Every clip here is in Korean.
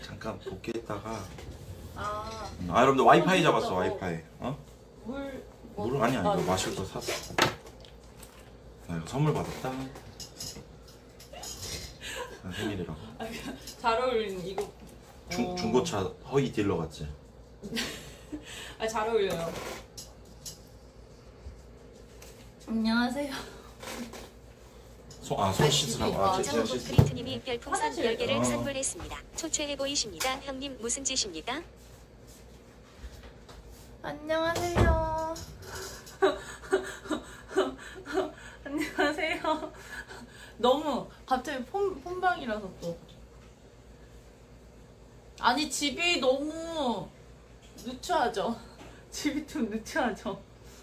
잠깐 복귀했다가. 여러분들 와이파이 잡았어. 와이파이. 물을 아니야. 이거 마실 거 샀어. 나 이거 선물 받았다. 생일이라고. 잘 어울리는 이거. 중고차 허위 딜러 같지? 잘 어울려요. 안녕하세요. 손 씻으라고. 정우국 크리트님이 별풍선 10개를 선물했습니다. 초췌해 보이십니다. 형님 무슨 짓입니까? 안녕하세요. 안녕하세요. 너무 갑자기 폰방이라서 또. 아니 집이 너무 누추하죠. 집이 좀 누추하죠.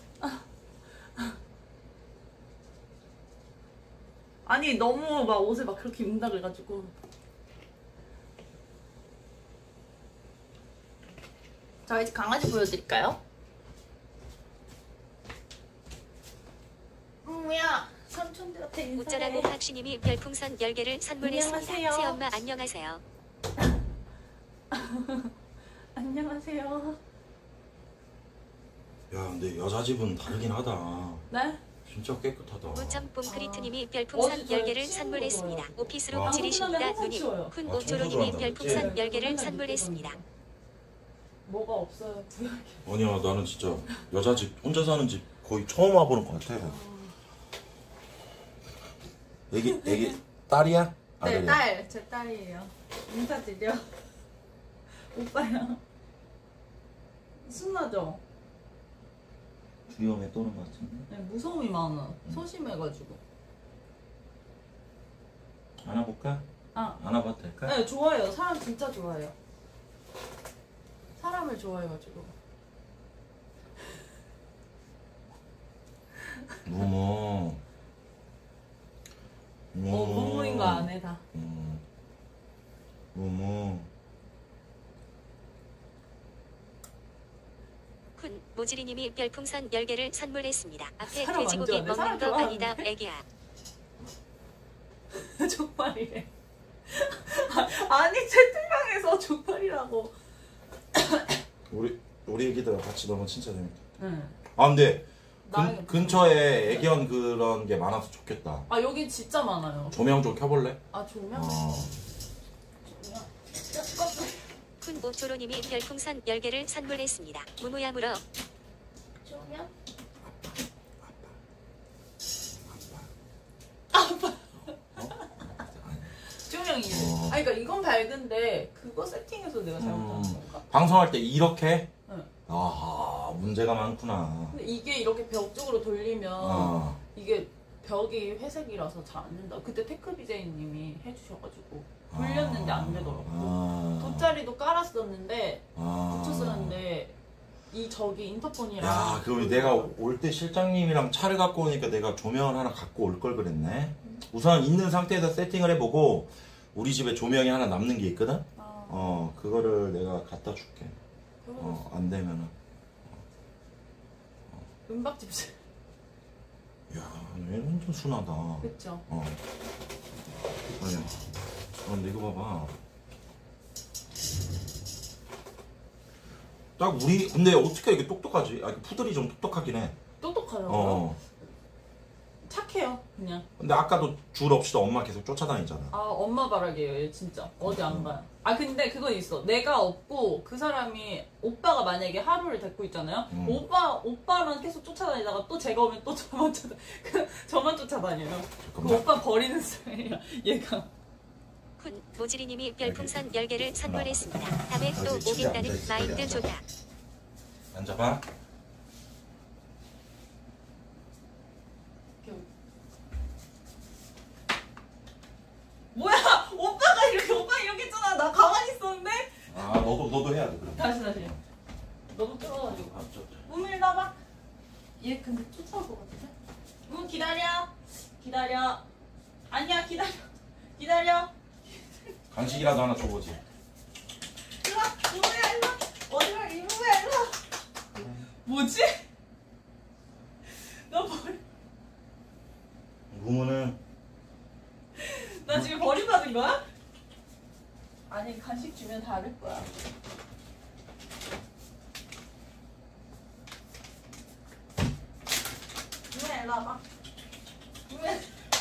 아니 너무 막 옷을 막 그렇게 입는다 그래가지고. 자 이제 강아지 보여드릴까요? 야 삼촌들 같아. 우쩌라고 학시님이 별풍선 10개를 선물했습니다. 안녕하세요. 새엄마 안녕하세요. 안녕하세요. 야 근데 여자 집은 다르긴 하다. 네? 진짜 깨끗하다. 우짬뽕 크리트님이 별풍선 10개를 선물했습니다. 오피스로 지리십니다. 누님. 쿤 아, 오초로님이 청소도 별풍선 한다고 10개를 선물했습니다. 뭐가 없어요. 아니야 나는 진짜 여자 집 혼자 사는 집 거의 처음 와보는 것 같아. 애기 딸이야? 네, 아들이야? 딸. 제 딸이에요. 인사드려. 오빠야. 신나죠? 위험에 떠는 것 같은데? 네, 무서움이 많아. 소심해가지고. 안아볼까? 안아봐도 될까? 네, 좋아해요. 사람 진짜 좋아해요. 사람을 좋아해가지고. 무모. 무모인 거 안 해, 다. 무모. 쿤 모지리님이 별풍선 10개를 선물했습니다. 앞에 사람 돼지고기 안 좋아하네. 먹는 거 사람 아니다, 좋아하는데? 애기야. 족발이래. 아니, 채팅방에서 족발이라고. 우리 애기들 같이 너무 진짜 재밌다. 응. 근데 나에게 근처에 애견 그런 게 많아서 좋겠다. 여기 진짜 많아요. 조명 좀 켜볼래? 조명? 쿤 오초로님이 별풍선 10개를 선물했습니다. 무무야 물어. 조명? 조명이래. 그러니까 이건 밝은데 그거 세팅해서 내가 잘못한 건가? 방송할 때 이렇게? 응. 아하 문제가 많구나. 근데 이게 이렇게 벽 쪽으로 돌리면 이게 벽이 회색이라서 잘 안 된다. 그때 테크 BJ님이 해주셔가지고 돌렸는데 안 되더라고. 돗자리도 깔았었는데 붙였었는데 저기 인터폰이랑. 야, 그럼 내가 올 때 실장님이랑 차를 갖고 오니까 내가 조명을 하나 갖고 올 걸 그랬네. 우선 있는 상태에서 세팅을 해보고 우리 집에 조명이 하나 남는 게 있거든. 그거를 내가 갖다 줄게. 안 되면은. 은박집. 야, 얘 완전 순하다. 그쵸. 아니야. 근데 이거 봐봐. 딱 근데 어떻게 이렇게 똑똑하지? 푸들이 좀 똑똑하긴 해. 똑똑하죠. 착해요, 그냥. 근데 아까도 줄 없이도 엄마 계속 쫓아다니잖아. 엄마 바라기예요, 얘 진짜. 어디 안 가요. 근데 그건 있어. 내가 없고 그 사람이, 오빠가 만약에 하루를 데리고 있잖아요. 오빠만 계속 쫓아다니다가 또 제가 오면 또 저만 쫓아다녀요. 그 오빠 버리는 스타일이야, 얘가. 쿤 모지리님이 별풍선 10개를 선물했습니다. 다음에 또 오겠다는 마인드 좋다. 앉아봐. 뭐야! 오빠 이렇게 했잖아. 나 가만히 있었는데? 너도 해야 돼, 그럼. 다시. 너무 뜨거워가지고. 문 일어나봐. 얘 근데 쫓아올 것 같은데? 문 기다려. 아니야, 기다려. 간식이라도 하나 줘보지. 일로와, 이모야, 일로와. 어디가, 이모야, 일로와. 뭐지? 나 무무는 나 지금 버림받은 거야? 아니 간식 주면 다를 거야. 뭉무야 일로 와봐. 뭉무야.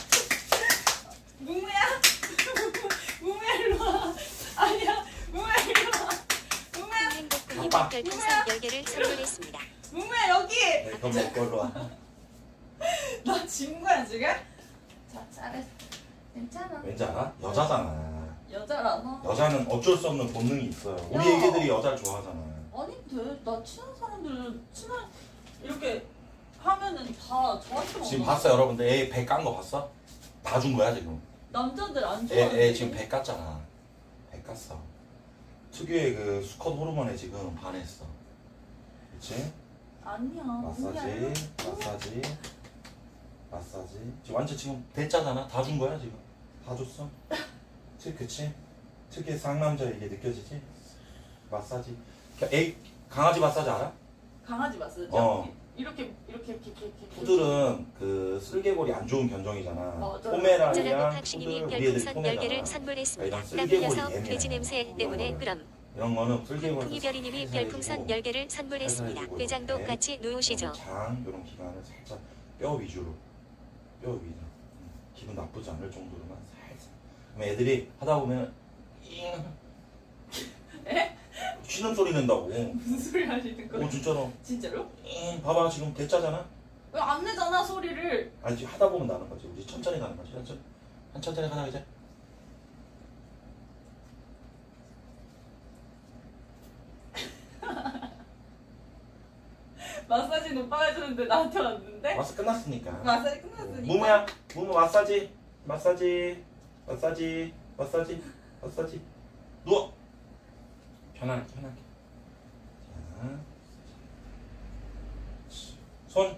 뭉무야. 뭉무야 일로 와. 아니야. 뭉무야 일로 와. 뭉무야. 행복군님이 별풍선 10개를 선물했습니다. 뭉무야 여기. 이거 먹고 일로 와. 나 진 거야 지금? 자 잘했어. 괜찮아. 왠지 알아? 여자잖아. 여자라서. 여자는 어쩔 수 없는 본능이 있어요. 우리 야. 애기들이 여자를 좋아하잖아. 아닌데 나 친한 사람들은 친한 이렇게 하면은 다 저한테만 지금 오잖아. 봤어 여러분들? 애 배 깐 거 봤어? 다 준 거야 지금. 남자들 안 좋아하는 애 지금 배 깠잖아. 배 깠어. 특유의 그 수컷 호르몬에 지금 반했어. 그치? 아니야. 마사지, 마사지, 마사지. 지금 완전 지금 대짜잖아. 다 준 거야 지금. 다 줬어. 그치? 특유의 상남자 이게 느껴지지? 마사지. 애 강아지 마사지 알아? 강아지 마사지. 이렇게. 푸들은 그 쓸개골이 안 좋은 견종이잖아. 맞아. 포메라니안 짜장면 푸들 박신님이 우리 애들이 별풍선 포메잖아. 10개를 선물했습니다. 이런 땀 쓸개골이 흘려서 예민해. 돼지 냄새 때문에 그럼. 이런 거는 쓸개골. 풍이별이님이 별풍선 10개를 선물했습니다. 회장도 같이 누우시죠. 장 이런 기관을 살짝 뼈 위주로 기분 나쁘지 않을 정도로만 살짝. 그럼 애들이 하다 보면 에? 쉬는 소리 낸다고. 무슨 소리 하시는 거예요? 진짜로. 진짜로? 봐봐 지금 대짜잖아. 왜 안 내잖아 소리를. 아니 지금 하다 보면 나는 거지. 우리 천천히 가는 거지. 천천히 가자 이제. 마사지는 오빠가 해주는데 나한테 왔는데? 마사 끝났으니까. 마사지 끝났으니까. 무무야, 무무 마사지 누워. 편하게. 자, 손,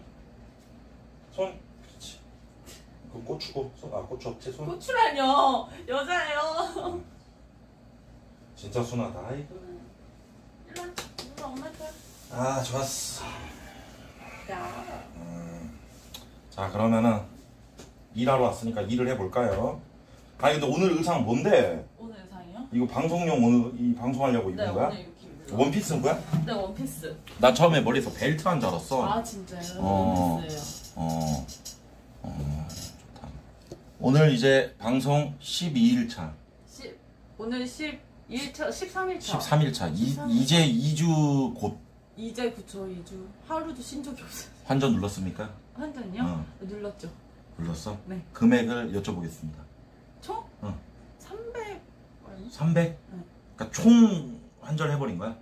그렇지. 그럼 고추고, 고추 없지 손. 고추라뇨. 여자예요. 진짜 순하다. 아이고. 일로 와. 일로 엄마 줘. 아 좋았어. 야. 자 그러면은 일하러 왔으니까 일을 해볼까요? 아니 근데 오늘 의상 뭔데? 오늘 의상이요? 이거 방송용 오늘 이 방송하려고 입은 네 거야? 오늘 이렇게 입을래요. 원피스인 거야? 네 원피스. 나 처음에 머리에서 벨트한 줄 알았어. 아 진짜요? 어. 원피스예요. 좋다. 오늘 이제 방송 12일차, 오늘 11차, 13일차. 13일차. 이제 2주 곧 이제 그쵸 2주. 하루도 쉰 적이 없어요. 환전 눌렀습니까? 한전이요? 어. 눌렀죠. 눌렀어? 네. 금액을 여쭤보겠습니다. 총? 어. 300. 300? 네. 그러니까 총 환전해버린 거야?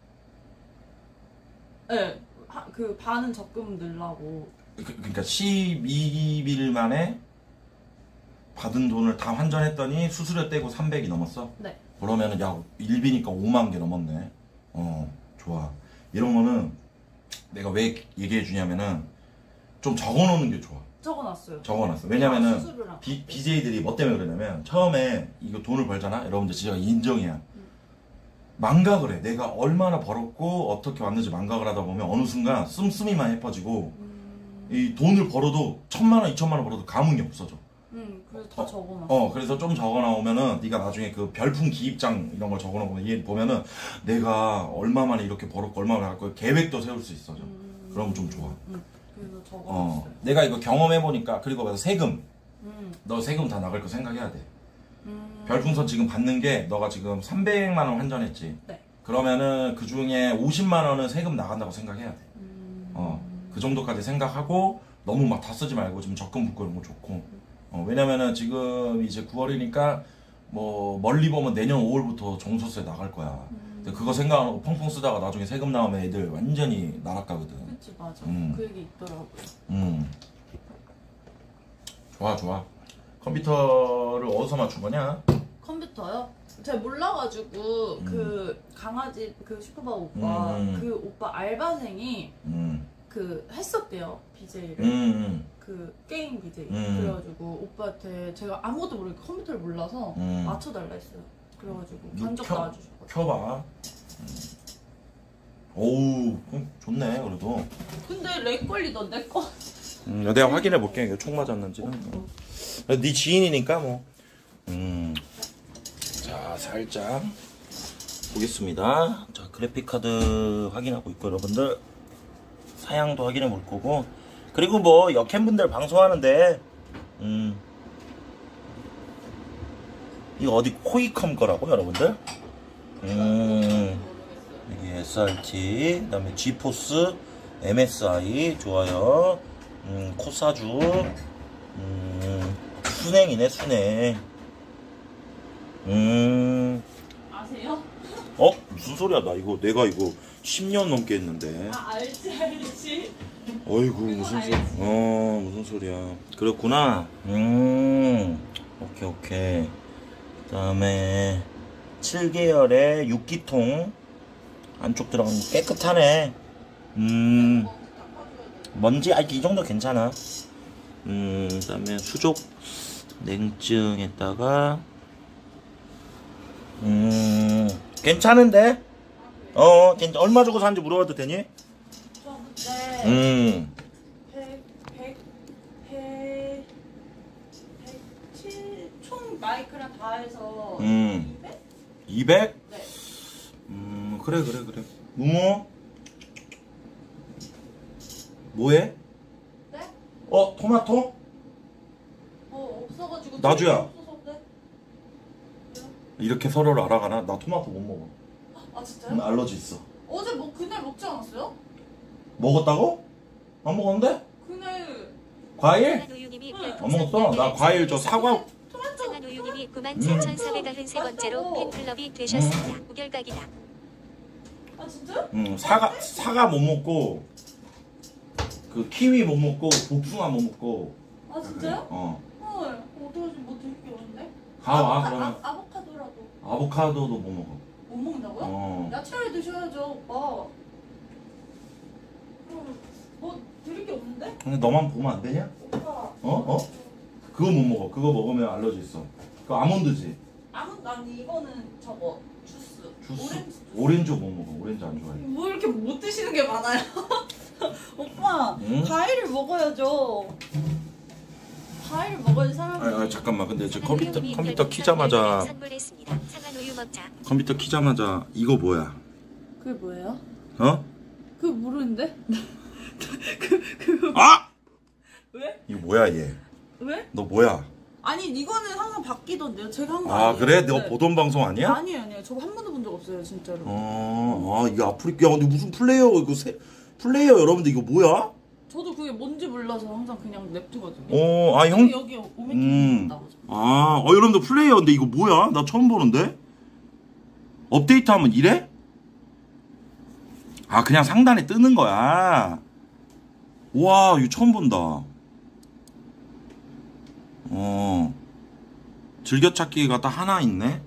네. 그 반은 적금 넣으려고. 그러니까 12일 만에 받은 돈을 다 환전했더니 수수료 떼고 300이 넘었어? 네. 그러면은 야 일비니까 5만 개 넘었네. 좋아. 이런 거는 내가 왜 얘기해 주냐면은 좀 적어놓는 게 좋아. 적어놨어요. 적어놨어. 왜냐면은 수수료랑. BJ들이 뭐 때문에 그러냐면 처음에 이거 돈을 벌잖아. 여러분들 진짜 인정이야. 망각을 해. 내가 얼마나 벌었고 어떻게 왔는지 망각을 하다 보면 어느 순간 씀씀이만 해퍼지고 이 돈을 벌어도 1,000만 원, 2,000만 원 벌어도 감흥이 없어져. 그래서 다 적어놨어. 그래서 좀 적어놓으면은 네가 나중에 그 별풍 기입장 이런 걸 적어놓으면 얘 보면은 내가 얼마 만에 이렇게 벌었고 얼마 만에 할 거야 계획도 세울 수 있어져. 그러면 좀 좋아. 그래서 적어놨어요. 내가 이거 경험해보니까 그리고 세금 너 세금 다 나갈 거 생각해야 돼. 별풍선 지금 받는 게 너가 지금 300만 원 환전했지. 네. 그러면은 그 중에 50만 원은 세금 나간다고 생각해야 돼. 그 정도까지 생각하고 너무 막 다 쓰지 말고 좀 적금 붓고 이런 거 좋고. 왜냐면은 지금 이제 9월이니까 뭐 멀리 보면 내년 5월부터 종소세 나갈 거야. 근데 그거 생각하고 펑펑 쓰다가 나중에 세금 나오면 애들 완전히 나락가거든. 그치 맞아. 음. 그 얘기 있더라고요. 좋아. 컴퓨터를 어디서 맞춘 거냐? 컴퓨터요? 제가 몰라가지고 그 강아지 그 슈퍼바 오빠 그 오빠 알바생이 그 했었대요 BJ를 그 게임 BJ 그래가지고 오빠한테 제가 아무것도 모르니까 컴퓨터를 몰라서 맞춰달라 했어요. 그래가지고 간접 나와주셨거든요. 켜봐. 오우 좋네 그래도. 근데 렉 걸리던데 거. 내가 확인해 볼게 이거 총 맞았는지는. 네 지인이니까 뭐. 자, 살짝 보겠습니다. 자, 그래픽카드 확인하고 있고, 여러분들 사양도 확인해 볼 거고, 그리고 뭐 역캠분들 방송하는데 이거 어디 코이컴 거라고 여러분들? 여기 SRT, 그 다음에 지포스, MSI 좋아요. 코사주, 순행이네 순행. 아세요? 무슨 소리야? 내가 이거 10년 넘게 했는데. 아 알지. 어이구 무슨 소리? 무슨 소리야? 그렇구나. 오케이. 그다음에 7계열의 6기통 안쪽 들어간 거 깨끗하네. 먼지 이 정도 괜찮아. 그다음에 수족 냉증에다가 괜찮은데? 얼마 주고 샀는지 물어봐도 되니? 저 그때 107 총 마이크랑 다 해서 200? 200? 네. 그래. 무모? 뭐해? 네? 토마토? 없어가지고. 나주야. 없어서, 네? 이렇게 서로를 알아가나? 나 토마토 못 먹어. 아 진짜요? 알러지 있어. 어제 그날 먹지 않았어요? 먹었다고? 안 먹었는데? 그날 과일? 상한우유님이 안 별풍선 먹었어. 나 10개를 과일 저 사과. 상한우유님이 97,493번째로 팬클럽이 되셨습니다. 우결각이다. 아 진짜요? 사과 못 먹고 그 키위 못 먹고 복숭아 못 먹고. 아 진짜요? 어. 어떡하지? 뭐 되게 어려운데? 가와 그러면. 아보카도라도 아보카도도 못 먹어. 못 먹는다고요? 야채를 드셔야죠, 오빠. 뭐 드릴 게 없는데? 근데 너만 보면 안 되냐? 오빠. 그거 못 먹어. 그거 먹으면 알러지 있어. 그거 아몬드지. 난 이거는 저거 주스. 오렌지 못 먹어. 오렌지 안 좋아해. 뭐 이렇게 못 드시는 게 많아요? 오빠, 응? 과일을 먹어야죠. 과일을 먹어야지 사람이. 잠깐만. 근데 저 상한우유님이 컴퓨터 별풍선 키자마자 10개를 선물했습니다. 상한우유 먹자. 컴퓨터 키자마자 이거 뭐야? 그게 뭐예요? 그거 모르는데? 아! 왜? 이거 뭐야 얘? 왜? 너 뭐야? 아니 이거는 항상 바뀌던데요. 제가 한 거 아 아니에요. 그래? 너 네. 보던 방송 아니야? 아니에요. 저거 한 번도 본 적 없어요, 진짜로. 이게 아프리카. 야 근데 무슨 플레이어 이거 플레이어 여러분들 이거 뭐야? 저도 그게 뭔지 몰라서 항상 그냥 냅두거든요. 형. 여기 오메키 나오죠. 여러분들 플레이어 근데 이거 뭐야? 나 처음 보는데? 업데이트하면 이래? 그냥 상단에 뜨는 거야. 와, 이거 처음 본다. 즐겨찾기가 딱 하나 있네.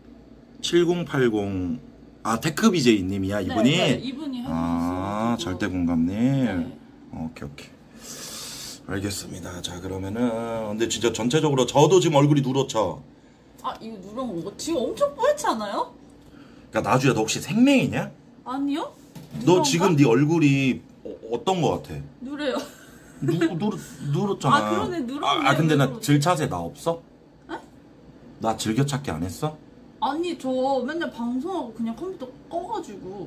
7080. 테크 BJ 님이야, 이분이? 네, 이분이 해주셨어요. 절대 공감님. 네. 오케이. 알겠습니다. 자, 그러면은. 근데 진짜 전체적으로 저도 지금 얼굴이 누렇죠? 이거 누런 거 지금 엄청 뿌옇지 않아요? 그러니까 나주야, 너 혹시 생맹이냐? 아니요? 너 누런가? 지금 네 얼굴이 어떤 거 같아? 누래요. 누렇잖아. 그러네, 누렇네. 근데 나 누렇네. 질차세 나 없어? 에? 나 즐겨찾기 안 했어? 아니 저 맨날 방송하고 그냥 컴퓨터 꺼가지고.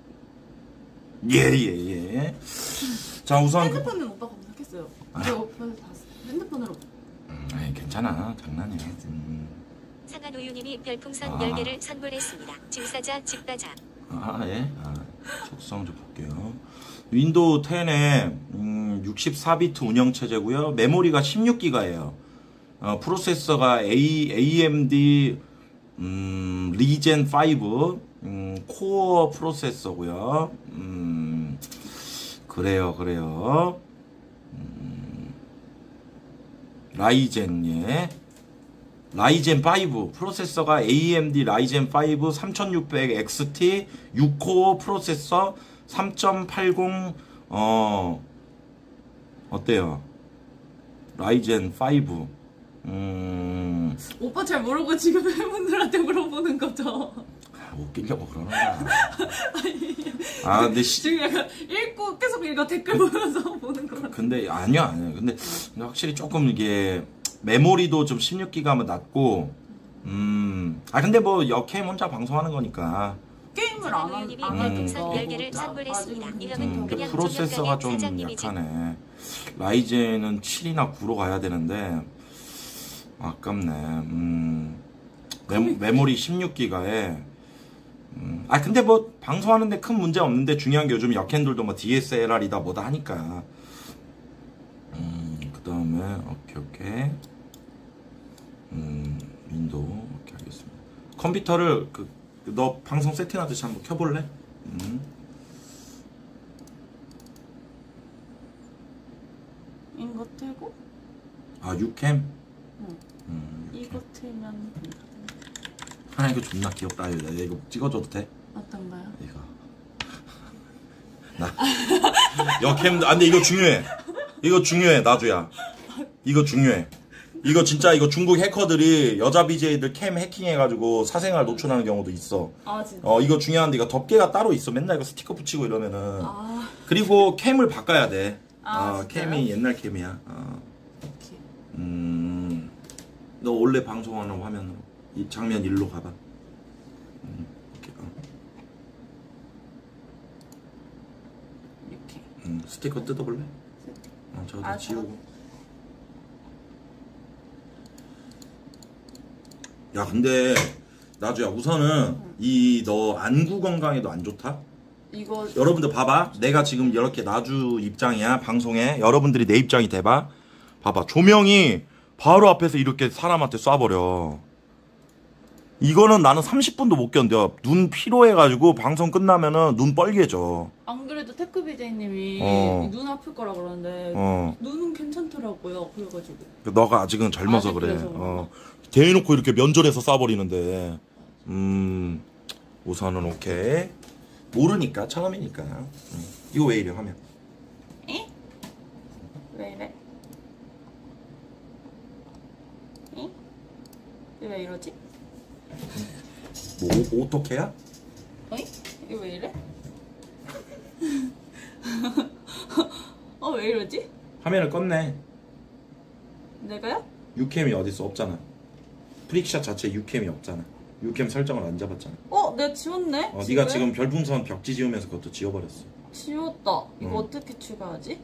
예. 자, 우선 핸드폰은 오빠 검색했어요. 저 오빠에서 봤어. 핸드폰으로. 괜찮아. 장난이야. 상한우유님이 별풍선 10개를 선물했습니다. 질사자 집가자. 예. 속성 좀 볼게요. 윈도우 10에 64비트 운영체제고요. 메모리가 16기가예요. 프로세서가 AMD 리젠 5 코어 프로세서고요. 그래요. 라이젠 5 프로세서가 AMD 라이젠 5 3600 XT 6코어 프로세서 3.80 어때요? 라이젠 5 오빠 잘 모르고 지금 팬분들한테 물어보는 거죠? 웃기려고 그러는 거야. 근데 지금 약간 읽고 계속 댓글 보면서 보는 거 같아. 근데 아니야. 근데 확실히 조금 이게 메모리도 좀 16기가면 낮고 아 근데 뭐 역캠 혼자 방송하는 거니까. 게임을 안 사장님이 하는 별풍선 거 10개를 선물했습니다. 이러면 그냥 프로세서가 좀 사장님이지. 약하네. 라이젠은 7이나 9로 가야 되는데 아깝네. 메모리 16기가에. 아 근데 뭐 방송하는데 큰 문제 없는데 중요한 게 요즘 역캠들도 뭐 DSLR이다 뭐다 하니까. 그 다음에 오케이. 윈도우 오케이 알겠습니다. 컴퓨터를 너 방송 세팅하듯이 한번 켜볼래? 이거 틀고 아 6캠? 이거 틀면 아 이거 존나 귀엽다. 이거 찍어줘도 돼? 어떤가요? 이거 나 역캠. 아 근데 이거 중요해. 이거 중요해 나주야. 이거 중요해. 이거 진짜 이거 중국 해커들이 여자 BJ들 캠 해킹해가지고 사생활 노출하는 경우도 있어. 아 진짜? 이거 중요한데 이거 덮개가 따로 있어. 맨날 이거 스티커 붙이고 이러면은. 아 그리고 캠을 바꿔야 돼. 진짜요? 캠이 옛날 캠이야. 오케이. 너 원래 방송하는 화면으로 이 장면 1로 가봐. 이렇게. 이렇게. 스티커 뜯어볼래? 저도 지우고. 야 근데 나주야 우선은 이 너 안구 건강에도 안 좋다? 이거 여러분들 봐봐. 내가 지금 이렇게 나주 입장이야 방송에. 여러분들이 내 입장이 돼봐. 봐봐 조명이 바로 앞에서 이렇게 사람한테 쏴버려. 이거는 나는 30분도 못 견뎌. 눈 피로해가지고 방송 끝나면은 눈 뻘개져. 안 그래도 테크 BJ님이 눈 아플 거라 그러는데 눈은 괜찮더라고요. 그래가지고 너가 아직은 젊어서 그래. 그래서. 대놓고 이렇게 면전에서 쏴버리는데. 우선은 오케이. 모르니까 처음이니까. 이거 왜 이래 화면? 에? 왜 이래? 에? 왜 이러지? 뭐 오토케야? 어이? 이거 왜 이래? 왜 이러지? 화면을 껐네. 내가요? 유캠이 어딨어? 없잖아. 프릭샷 자체에 유캠이 없잖아. 유캠 설정을 안 잡았잖아. 내가 지웠네? 네가 지금 별풍선 벽지 지우면서 그것도 지워버렸어. 지웠다. 이거 어떻게 추가하지?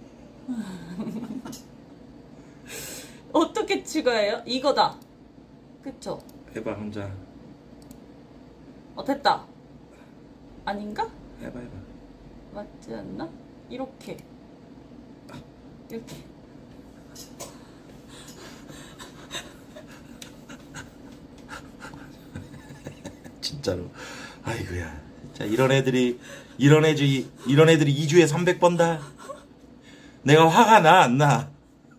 어떻게 추가해요? 이거다. 그쵸? 해봐 혼자. 됐다. 아닌가? 해봐. 맞지 않나? 이렇게. 진짜로. 아이고야. 자 이런 애들이 2주에 300번 다. 내가 화가 나 안 나?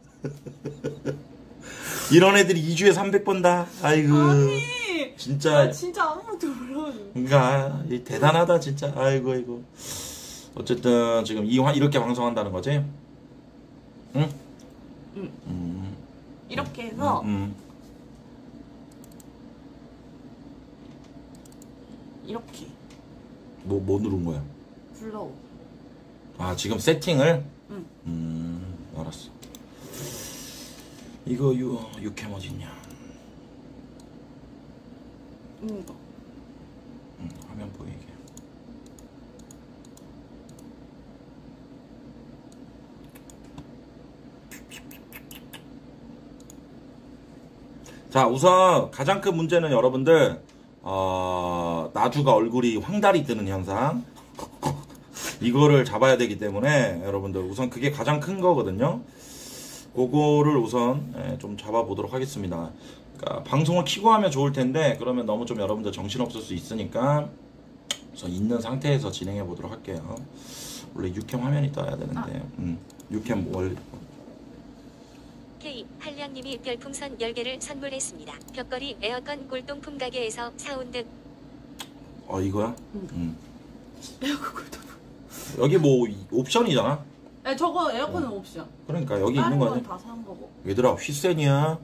이런 애들이 2주에 300번 다. 아이고. 아니. 진짜. 진짜 아무도 몰라요. 그러니까 대단하다 진짜. 아이고. 어쨌든 지금 이렇게 방송한다는 거지? 응? 이렇게 해서 이렇게 뭐 누른 거야? 불러오. 아 지금 세팅을? 응. 알았어. 이거 유캠 어딨냐? 이거. 화면 보이게. 자 우선 가장 큰 문제는 여러분들 나주가 얼굴이 황달이 뜨는 현상. 이거를 잡아야 되기 때문에 여러분들 우선 그게 가장 큰 거거든요. 그거를 우선 좀 잡아보도록 하겠습니다. 그러니까 방송을 켜고 하면 좋을 텐데 그러면 너무 좀 여러분들 정신없을 수 있으니까 우선 있는 상태에서 진행해 보도록 할게요. 원래 6캠 화면이 떠야 되는데 6캠 원래 K 한량님이 별풍선 10개를 선물했습니다. 벽걸이 에어컨 골동품 가게에서 사온 듯. 이거야? 에어컨 꿀도. 여기 뭐 옵션이잖아. 저거 에어컨은 옵션. 그러니까 여기 다른 있는 건 거지. 다 산 거고. 얘들아 휘센이야.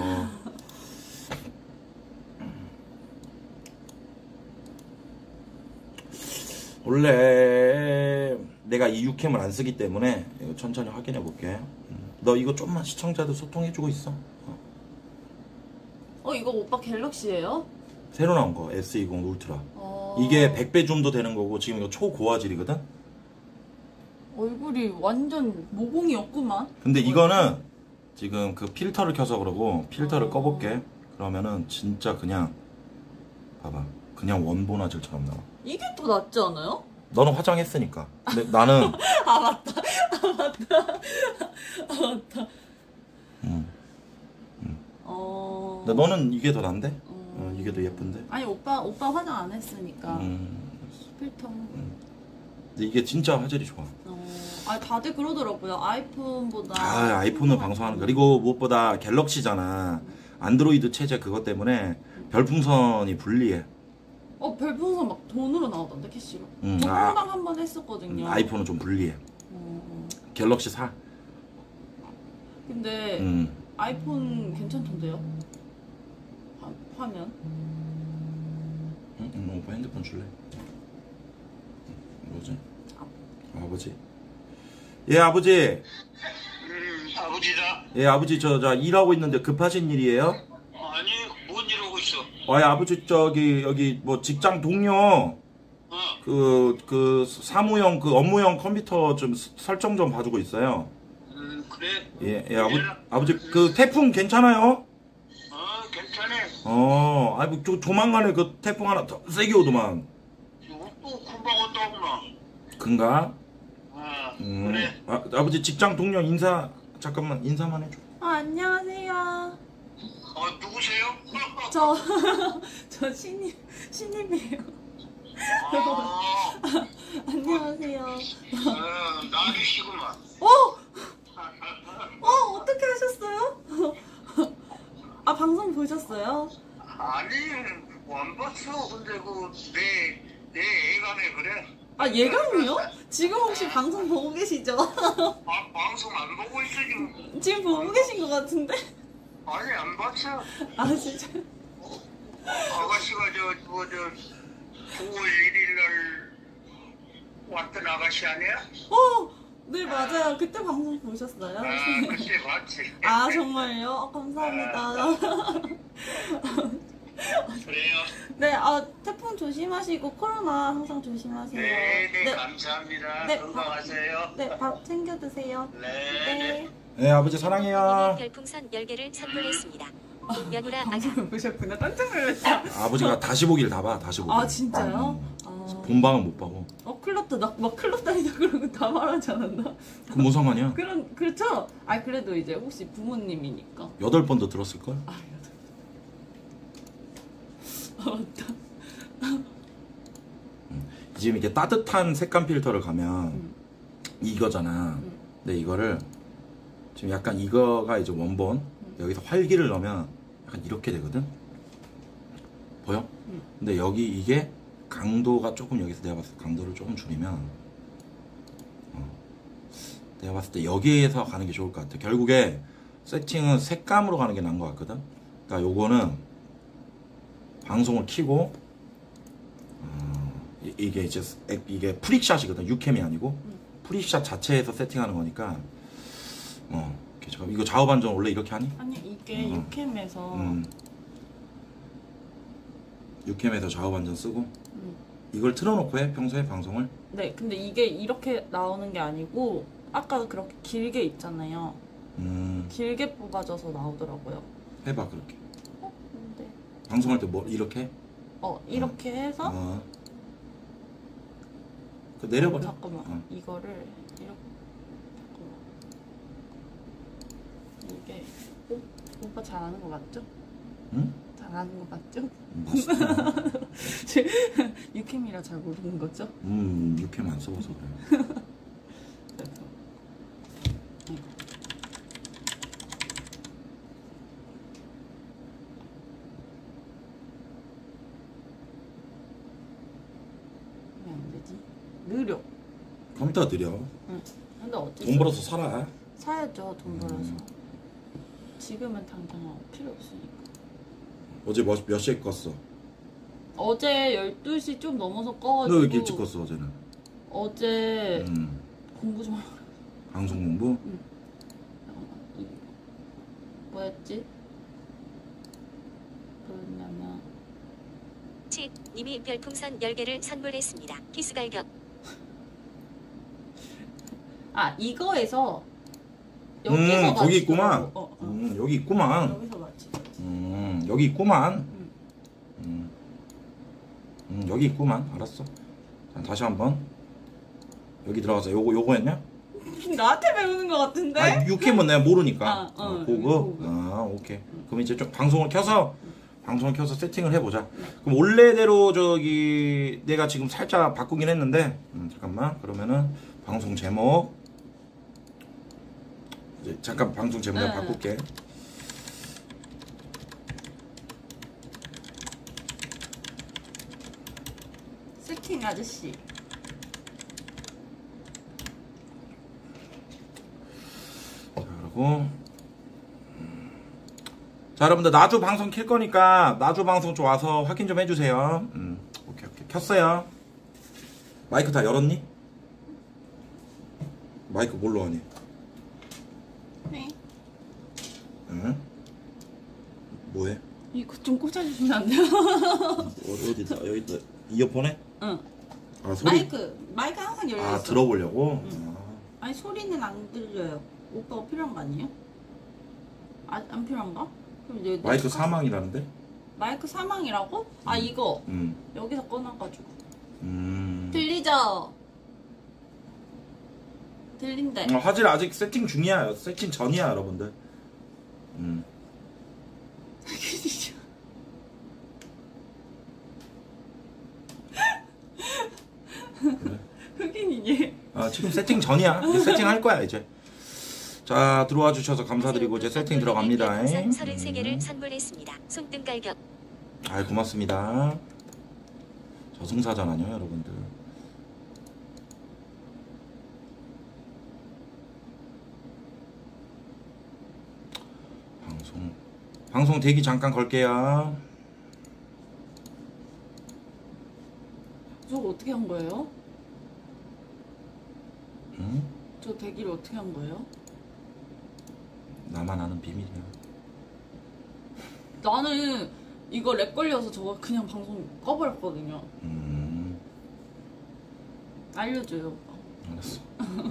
원래 내가 이 6캠을 안 쓰기 때문에 이거 천천히 확인해 볼게. 너 이거 좀만 시청자들 소통해주고 있어. 이거 오빠 갤럭시예요? 새로 나온 거 S20 울트라. 어... 이게 100배 줌도 되는 거고 지금 이거 초고화질이거든. 얼굴이 완전 모공이었구만. 근데 이거는 지금 그 필터를 켜서 그러고 필터를 어... 꺼볼게. 그러면은 진짜 그냥 봐봐. 그냥 원본 화질처럼 나와. 이게 더 낫지 않아요? 너는 화장했으니까. 근데 나는 아 맞다. 아 맞다. 아 맞다. 근데 너는 이게 더 난데? 이게 더 예쁜데? 아니 오빠 화장 안 했으니까 필터. 근데 이게 진짜 화질이 좋아. 아 다들 그러더라고요. 아이폰보다. 아이폰은 방송하는 거. 그리고 무엇보다 갤럭시잖아. 안드로이드 체제 그것 때문에 별풍선이 불리해. 별풍선 막 돈으로 나오던데 캐시로. 응, 저 pon방 한번 했었거든요. 아이폰은 좀 불리해. 갤럭시 사. 근데 아이폰 괜찮던데요? 화면. 오빠 핸드폰 줄래? 뭐지? 아버지. 예 아버지. 아버지다. 예 아버지 저 일하고 있는데 급하신 일이에요? 아니, 뭔 일 하고 있어? 예 아버지 저기 여기 뭐 직장 동료 그 사무용 그 업무용 컴퓨터 좀 설정 좀 봐주고 있어요. 그래? 예 아버지 그 태풍 괜찮아요? 괜찮아. 아이고 조만간에 그 태풍 하나 더 세게 오더만. 또 금방 온다구나. 큰가? 그래. 아버지 직장 동료 잠깐만 인사만 해줘. 안녕하세요. 누구세요? 저 신입이에요. 아, 안녕하세요. 나리시구만. 어떻게 하셨어요? 아 방송 보셨어요? 아니, 안 봤어. 근데 내 애감에 그래. 아 예감이요? 지금 혹시 방송 보고 계시죠? 방송 안 보고 있어, 지금. 지금 보고 계신 것 같은데? 아니, 안 봤어. 아 진짜? 아가씨가 9월 1일 날 왔던 아가씨 아니야? 네 맞아요. 그때 방송 보셨어요? 그때 봤지. 아 정말요? 감사합니다. 그래요. 네, 태풍 조심하시고 코로나 항상 조심하세요. 네, 감사합니다. 네, 건강하세요. 네, 밥 챙겨 드세요. 네. 네 아버지 사랑해요. 별풍선 10개를 선물했습니다. 며느라 아가. 방송 보셨구나. 깜짝 놀랐어. 아버지가 다시 보기를 다 봐. 다시 보기. 아 진짜요? 본방은 못 봐고. 클럽 때 막 클럽 다니다 그런 거 다 말하지 않았나? 그럼 뭔 상관이야? 그렇죠? 그래도 이제 혹시 부모님이니까. 8번도 들었을걸? 맞다. 지금 이렇게 따뜻한 색감 필터를 가면 이거잖아. 근데 이거를 지금 약간 이거가 이제 원본 여기서 활기를 넣으면 약간 이렇게 되거든. 보여? 근데 여기 이게 강도가 조금 여기서 내가 봤을 때 강도를 조금 줄이면 내가 봤을 때 여기에서 가는 게 좋을 것 같아. 결국에 세팅은 색감으로 가는 게 나은 것 같거든. 그러니까 요거는 방송을 켜고 이게 이제 이게 프릭샷이거든. 유캠이 아니고 프릭샷 자체에서 세팅하는 거니까 이거 좌우 반전 원래 이렇게 하니? 아니 이게 유캠에서 유캠에서 좌우 반전 쓰고 이걸 틀어놓고 해 평소에 방송을? 네, 근데 이게 이렇게 나오는 게 아니고 아까 그렇게 길게 있잖아요. 길게 뽑아져서 나오더라고요. 해봐 그렇게. 네. 방송할 때 뭐 이렇게? 이렇게 해서 그 내려버려. 잠깐만. 이거를 이렇게 잠깐만. 이게 오빠 잘하는 거 맞죠? 응? 잘하는 거 맞죠? 맞습니다. 유캠이라 잘 모르는 거죠? 유캠 안 써봐서 그래. 왜 안 되지? 느려. 컴퓨터가 느려. 응. 근데 어쩔 돈 벌어서 살아. 사야죠, 돈 벌어서. 지금은 당장 필요 없으니까. 어제 몇 시에 껐어? 어제 12시 좀 넘어서 꺼가지고. 너 왜 이렇게 일찍 껐어 어제는? 어제 공부 좀 하려고. 방송 공부? 잠깐만. 뭐였지? 그러냐면 님이 별풍선 10개를 선물했습니다. 키스 갈격. 아 이거에서 여기서 거기 있구만. 맞추더라고. 여기 있구만. 여기서 맞지. 여기 있구만. 여기 있구만. 알았어. 자, 다시 한번. 여기 들어가서 요거였냐? 나한테 배우는 것 같은데? 아, 육회면 내가 모르니까. 그거? 그거. 아, 오케이. 그럼 이제 좀 방송을 켜서 세팅을 해보자. 그럼 원래대로 저기 내가 지금 살짝 바꾸긴 했는데, 잠깐만. 그러면은 방송 제목. 이제 잠깐 방송 제목 내가 바꿀게. 세팅 아저씨. 자, 그리고 자, 여러분들 나주 방송 킬 거니까 나주 방송 좀 와서 확인 좀 해주세요. 오케이 켰어요. 마이크 다 열었니? 마이크 뭘로 하니? 네. 응? 뭐해? 이거 좀 꽂아주시면 안 돼요? 어디다? 여기 있다. 이어폰에? 응. 아, 소리. 마이크 항상 열려 있어. 아, 들어보려고? 아니 소리는 안 들려요. 오빠가 필요한 거 아니에요? 아, 안 필요한가? 그럼 이제 마이크 사망이라는데? 마이크 사망이라고? 아 이거 여기서 꺼놔가지고. 들리죠? 들린대. 화질 아직 세팅 중이야. 세팅 전이야, 여러분들. 흑인이니? 아, 지금 세팅 전이야. 이제 세팅 할 거야, 이제. 자, 들어와 주셔서 감사드리고 이제 세팅 들어갑니다. 별풍선 33개를 선물했습니다. 손등 갈격. 아, 고맙습니다. 저승사자나요, 여러분들. 방송 대기 잠깐 걸게요. 저거 어떻게 한 거예요? 응? 저 대기를 어떻게 한 거예요? 나만 아는 비밀이야. 나는 이거 렉 걸려서 저거 그냥 방송 꺼버렸거든요. 알려줘요, 오빠. 알았어.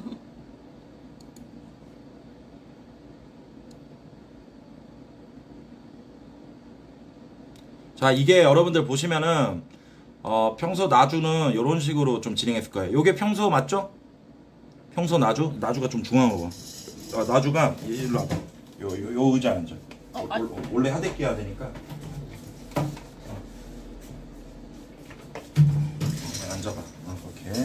자, 이게 여러분들 보시면은 평소 나주는 이런 식으로 좀 진행했을 거예요. 요게 평소 맞죠? 평소 나주? 나주가 좀 중앙으로 와. 나주가 일로 와봐. 요 의자 앉아. 원래 하대끼 해야 되니까. 앉아봐. 오케이.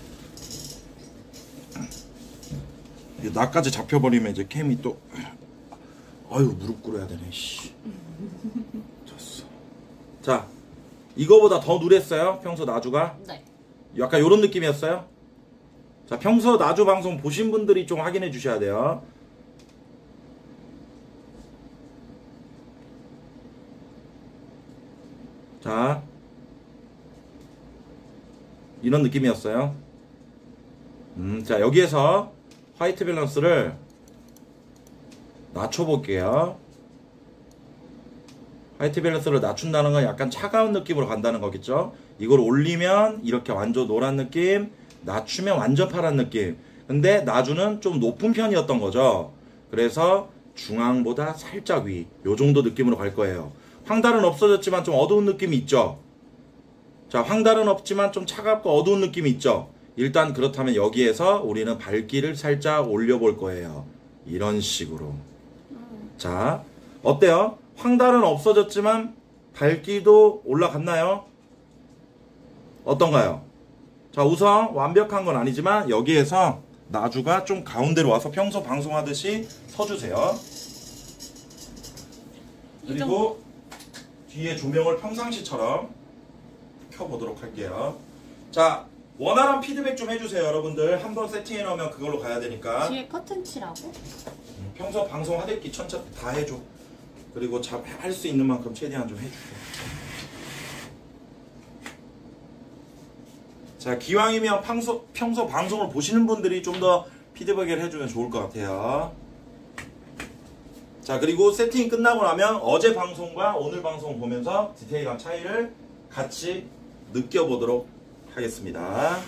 나까지 잡혀버리면 이제 캠이 또 아유 무릎 꿇어야 되네. 씨. 졌어. 자, 이거보다 더 누랬어요? 평소 나주가? 네. 약간 요런 느낌이었어요? 자, 평소 나주 방송 보신 분들이 좀 확인해 주셔야 돼요. 자, 이런 느낌이었어요. 자, 여기에서 화이트 밸런스를 낮춰볼게요. 화이트 밸런스를 낮춘다는 건 약간 차가운 느낌으로 간다는 거겠죠. 이걸 올리면 이렇게 완전 노란 느낌, 낮추면 완전 파란 느낌. 근데 나주는 좀 높은 편이었던 거죠. 그래서 중앙보다 살짝 위, 요 정도 느낌으로 갈 거예요. 황달은 없어졌지만 좀 어두운 느낌이 있죠. 자, 황달은 없지만 좀 차갑고 어두운 느낌이 있죠. 일단 그렇다면 여기에서 우리는 밝기를 살짝 올려볼 거예요. 이런 식으로. 자, 어때요? 황달은 없어졌지만 밝기도 올라갔나요? 어떤가요? 자, 우선 완벽한 건 아니지만 여기에서 나주가 좀 가운데로 와서 평소 방송하듯이 서주세요. 그리고 뒤에 조명을 평상시처럼 켜보도록 할게요. 자, 원활한 피드백 좀 해주세요, 여러분들. 한번 세팅해 놓으면 그걸로 가야 되니까. 뒤에 커튼 치라고? 평소 방송 하듯이 천천히 다 해줘. 그리고 할 수 있는 만큼 최대한 좀 해주세요. 자, 기왕이면 평소 방송을 보시는 분들이 좀 더 피드백을 해주면 좋을 것 같아요. 자, 그리고 세팅이 끝나고 나면 어제 방송과 오늘 방송 보면서 디테일한 차이를 같이 느껴보도록 하겠습니다.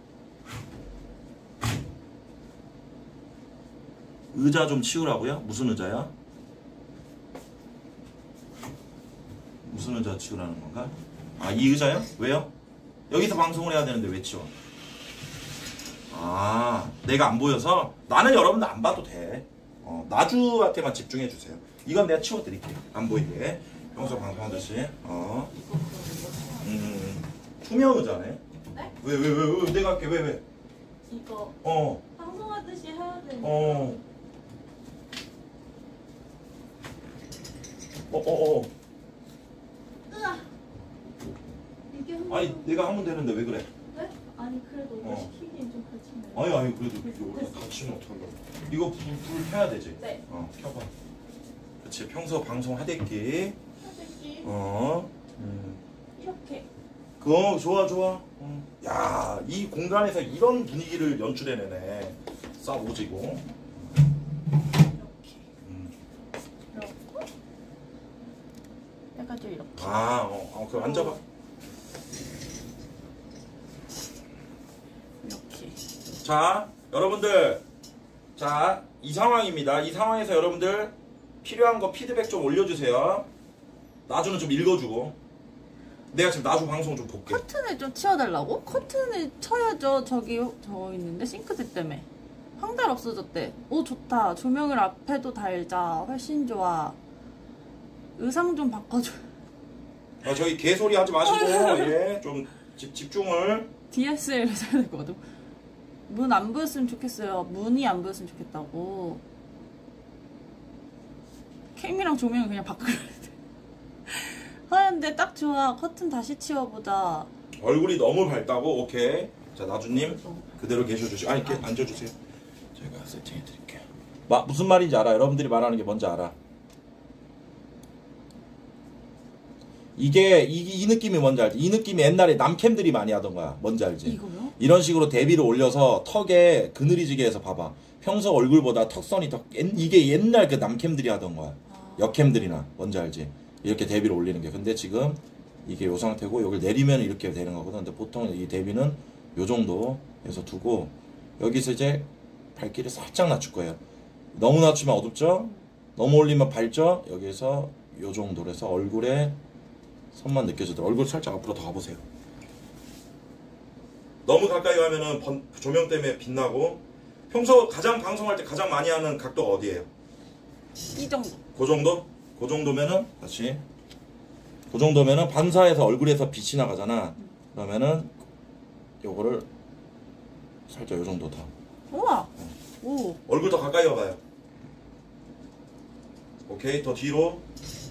의자 좀 치우라고요? 무슨 의자야? 무슨 의자 치우라는 건가? 아, 이 의자요? 왜요? 여기서 방송을 해야 되는데 왜 치워? 아, 내가 안 보여서? 나는 여러분들 안 봐도 돼. 나주한테만 집중해주세요. 이건 내가 치워드릴게요. 안 보이게. 평소 방송하듯이. 투명 의자네. 네? 왜? 내가 할게. 왜? 이거 방송하듯이 해야 되니까. 으아. 이게 아니, 내가 하면 되는데 왜 그래? 네? 아니 그래도 이거 시키긴 좀 그렇잖아요. 아니, 그래도 이거 같이는 어떡하려고. 이거 불 켜야 되지? 네. 켜봐. 그렇지, 평소 방송 하댔기. 하듯이 이렇게. 그거 좋아. 야, 이 공간에서 이런 분위기를 연출해내네. 싸우지고. 약간 좀 이렇게. 그럼 앉아봐. 이렇게. 자, 여러분들. 자, 이 상황입니다. 이 상황에서 여러분들 필요한 거 피드백 좀 올려주세요. 나주는 좀 읽어주고. 내가 지금 나주 방송 좀 볼게. 커튼을 좀 치워달라고? 커튼을 쳐야죠. 저기 저 있는데 싱크대 때문에. 황달 없어졌대. 오 좋다. 조명을 앞에도 달자. 훨씬 좋아. 의상 좀 바꿔줘. 저기 개소리 하지 마시고 예, 좀 집중을. DSL을 사야 될 것 같아. 문 안 보였으면 좋겠어요. 문이 안 보였으면 좋겠다고. 캠이랑 조명을 그냥 바꾸려 돼. 하얀데 딱 좋아. 커튼 다시 치워보자. 얼굴이 너무 밝다고? 오케이. 자, 나주님 그대로 계셔주시고. 아니, 이렇게 앉아주세요. 제가 세팅해드릴게요. 무슨 말인지 알아? 여러분들이 말하는 게 뭔지 알아? 이 느낌이 뭔지 알지? 이 느낌이 옛날에 남캠들이 많이 하던 거야. 뭔지 알지? 이거요? 이런 식으로 대비를 올려서 턱에 그늘이지게 해서 봐봐. 평소 얼굴보다 턱선이 더 이게 옛날 그 남캠들이 하던 거야. 여캠들이나 뭔지 알지? 이렇게 대비를 올리는 게. 근데 지금 이게 요 상태고 여기를 내리면 이렇게 되는 거거든. 근데 보통 이 대비는 요 정도 해서 두고 여기서 이제 밝기를 살짝 낮출 거예요. 너무 낮추면 어둡죠? 너무 올리면 밝죠? 여기서 요 정도로 해서 얼굴에 선만 느껴지도록. 얼굴 살짝 앞으로 더 가보세요. 너무 가까이 가면은 조명 때문에 빛나고. 평소 가장 방송할 때 가장 많이 하는 각도가 어디예요? 이 정도. 그 정도? 그 정도면은 다시 그 정도면은 반사해서 얼굴에서 빛이 나가잖아. 그러면은 요거를 살짝 요 정도 더. 우와. 오. 얼굴 더 가까이 와봐요. 오케이. 더 뒤로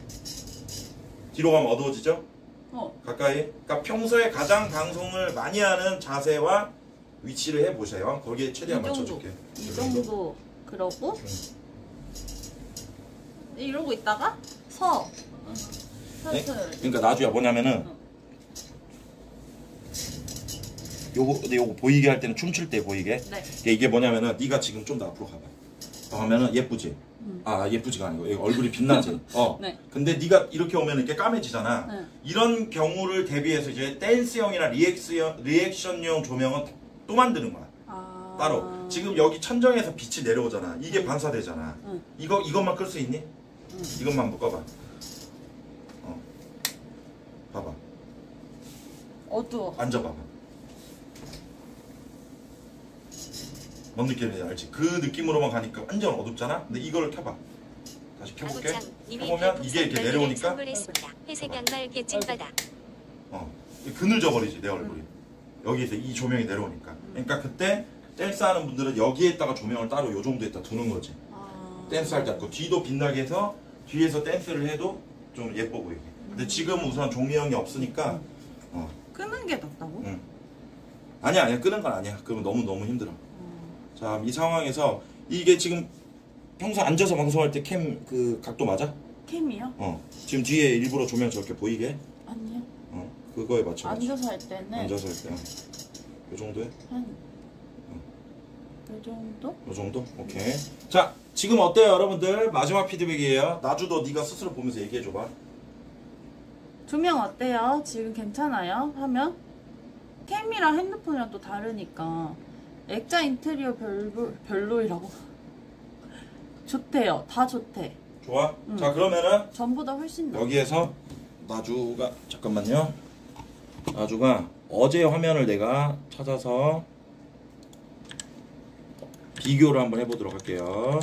가면 어두워지죠? 가까이. 그러니까 평소에 가장 방송을 많이 하는 자세와 위치를 해보세요. 거기에 최대한 맞춰줄게. 이 정도. 그러고 이러고 있다가 네? 그러니까 나주야 뭐냐면은 요거 보이게 할 때는 춤출 때 보이게. 네. 이게 뭐냐면은 네가 지금 좀 더 앞으로 가봐. 하면은 예쁘지? 예쁘지가 아니고 얼굴이 빛나지. 네. 근데 네가 이렇게 오면 이렇게 까매지잖아. 네. 이런 경우를 대비해서 이제 댄스형이나 리액션용 조명은 또 만드는 거야. 따로. 지금 여기 천정에서 빛이 내려오잖아. 이게 반사되잖아. 이것만 끌 수 있니? 이것만 한번 꺼봐. 봐봐. 어두워. 앉아봐봐. 뭔 느낌인지 알지? 그 느낌으로만 가니까 완전 어둡잖아? 근데 이걸 켜봐. 다시 켜볼게. 켜보면 이게 이렇게 내려오니까 회색 양말 개찐바다. 그늘져 버리지 내 얼굴이. 여기에서 이 조명이 내려오니까. 그러니까 그때 댄스하는 분들은 여기에다가 조명을 따로 요 정도에다 두는 거지. 댄스할 때 뒤도 빛나게 해서 뒤에서 댄스를 해도 좀 예뻐 보이게. 근데 지금 우선 종이형이 없으니까 끄는 게 낫다고? 아니야 끄는 건 아니야. 그러면 너무 힘들어. 자, 이 상황에서 이게 지금 평소 앉아서 방송할 때 캠 그 각도 맞아? 캠이요? 지금 뒤에 일부러 조명 저렇게 보이게? 아니요. 그거에 맞춰. 앉아서 할 때는 앉아서 할 때. 요 정도에? 이 정도? 이 정도? 오케이. 자, 지금 어때요, 여러분들? 마지막 피드백이에요. 나주도 네가 스스로 보면서 얘기해줘봐. 조명 어때요? 지금 괜찮아요? 화면? 캠이랑 핸드폰이랑 또 다르니까 액자 인테리어 별로이라고. 좋대요. 다 좋대. 좋아? 자, 그러면은 전보다 훨씬 나. 여기에서 나주가 잠깐만요. 나주가 어제 화면을 내가 찾아서 비교를 한번 해보도록 할게요.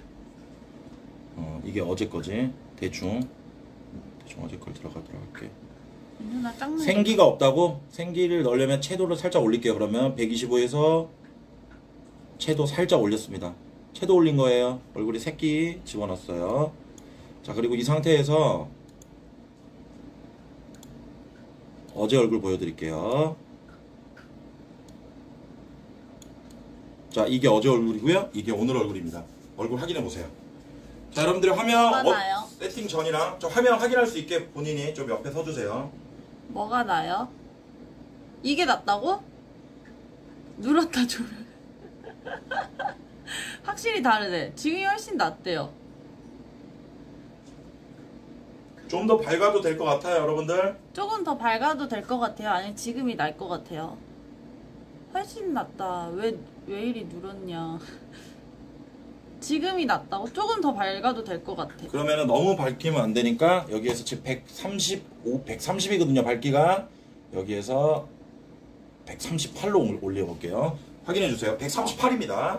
이게 어제 거지. 대충 어제 걸 들어가도록 할게. 누나 짱나. 생기가 없다고? 생기를 넣으려면 채도를 살짝 올릴게요. 그러면 125에서 채도 살짝 올렸습니다. 채도 올린 거예요. 얼굴에 새끼 집어넣었어요. 자, 그리고 이 상태에서 어제 얼굴 보여드릴게요. 자, 이게 어제 얼굴이고요. 이게 오늘 얼굴입니다. 얼굴 확인해 보세요. 자, 여러분들 화면 나요? 세팅 전이랑 저 화면 확인할 수 있게 본인이 좀 옆에 서주세요. 뭐가 나요? 이게 낫다고? 누렇다 조명. 확실히 다르네. 지금이 훨씬 낫대요. 좀 더 밝아도 될 것 같아요, 여러분들. 조금 더 밝아도 될 것 같아요. 아니 지금이 날 것 같아요. 훨씬 낫다. 왜 이리 누렇냐. 지금이 낫다고? 조금 더 밝아도 될 것 같아. 그러면은 너무 밝히면 안 되니까 여기에서 지금 130이거든요, 밝기가. 여기에서 138로 올려볼게요. 확인해 주세요. 138입니다.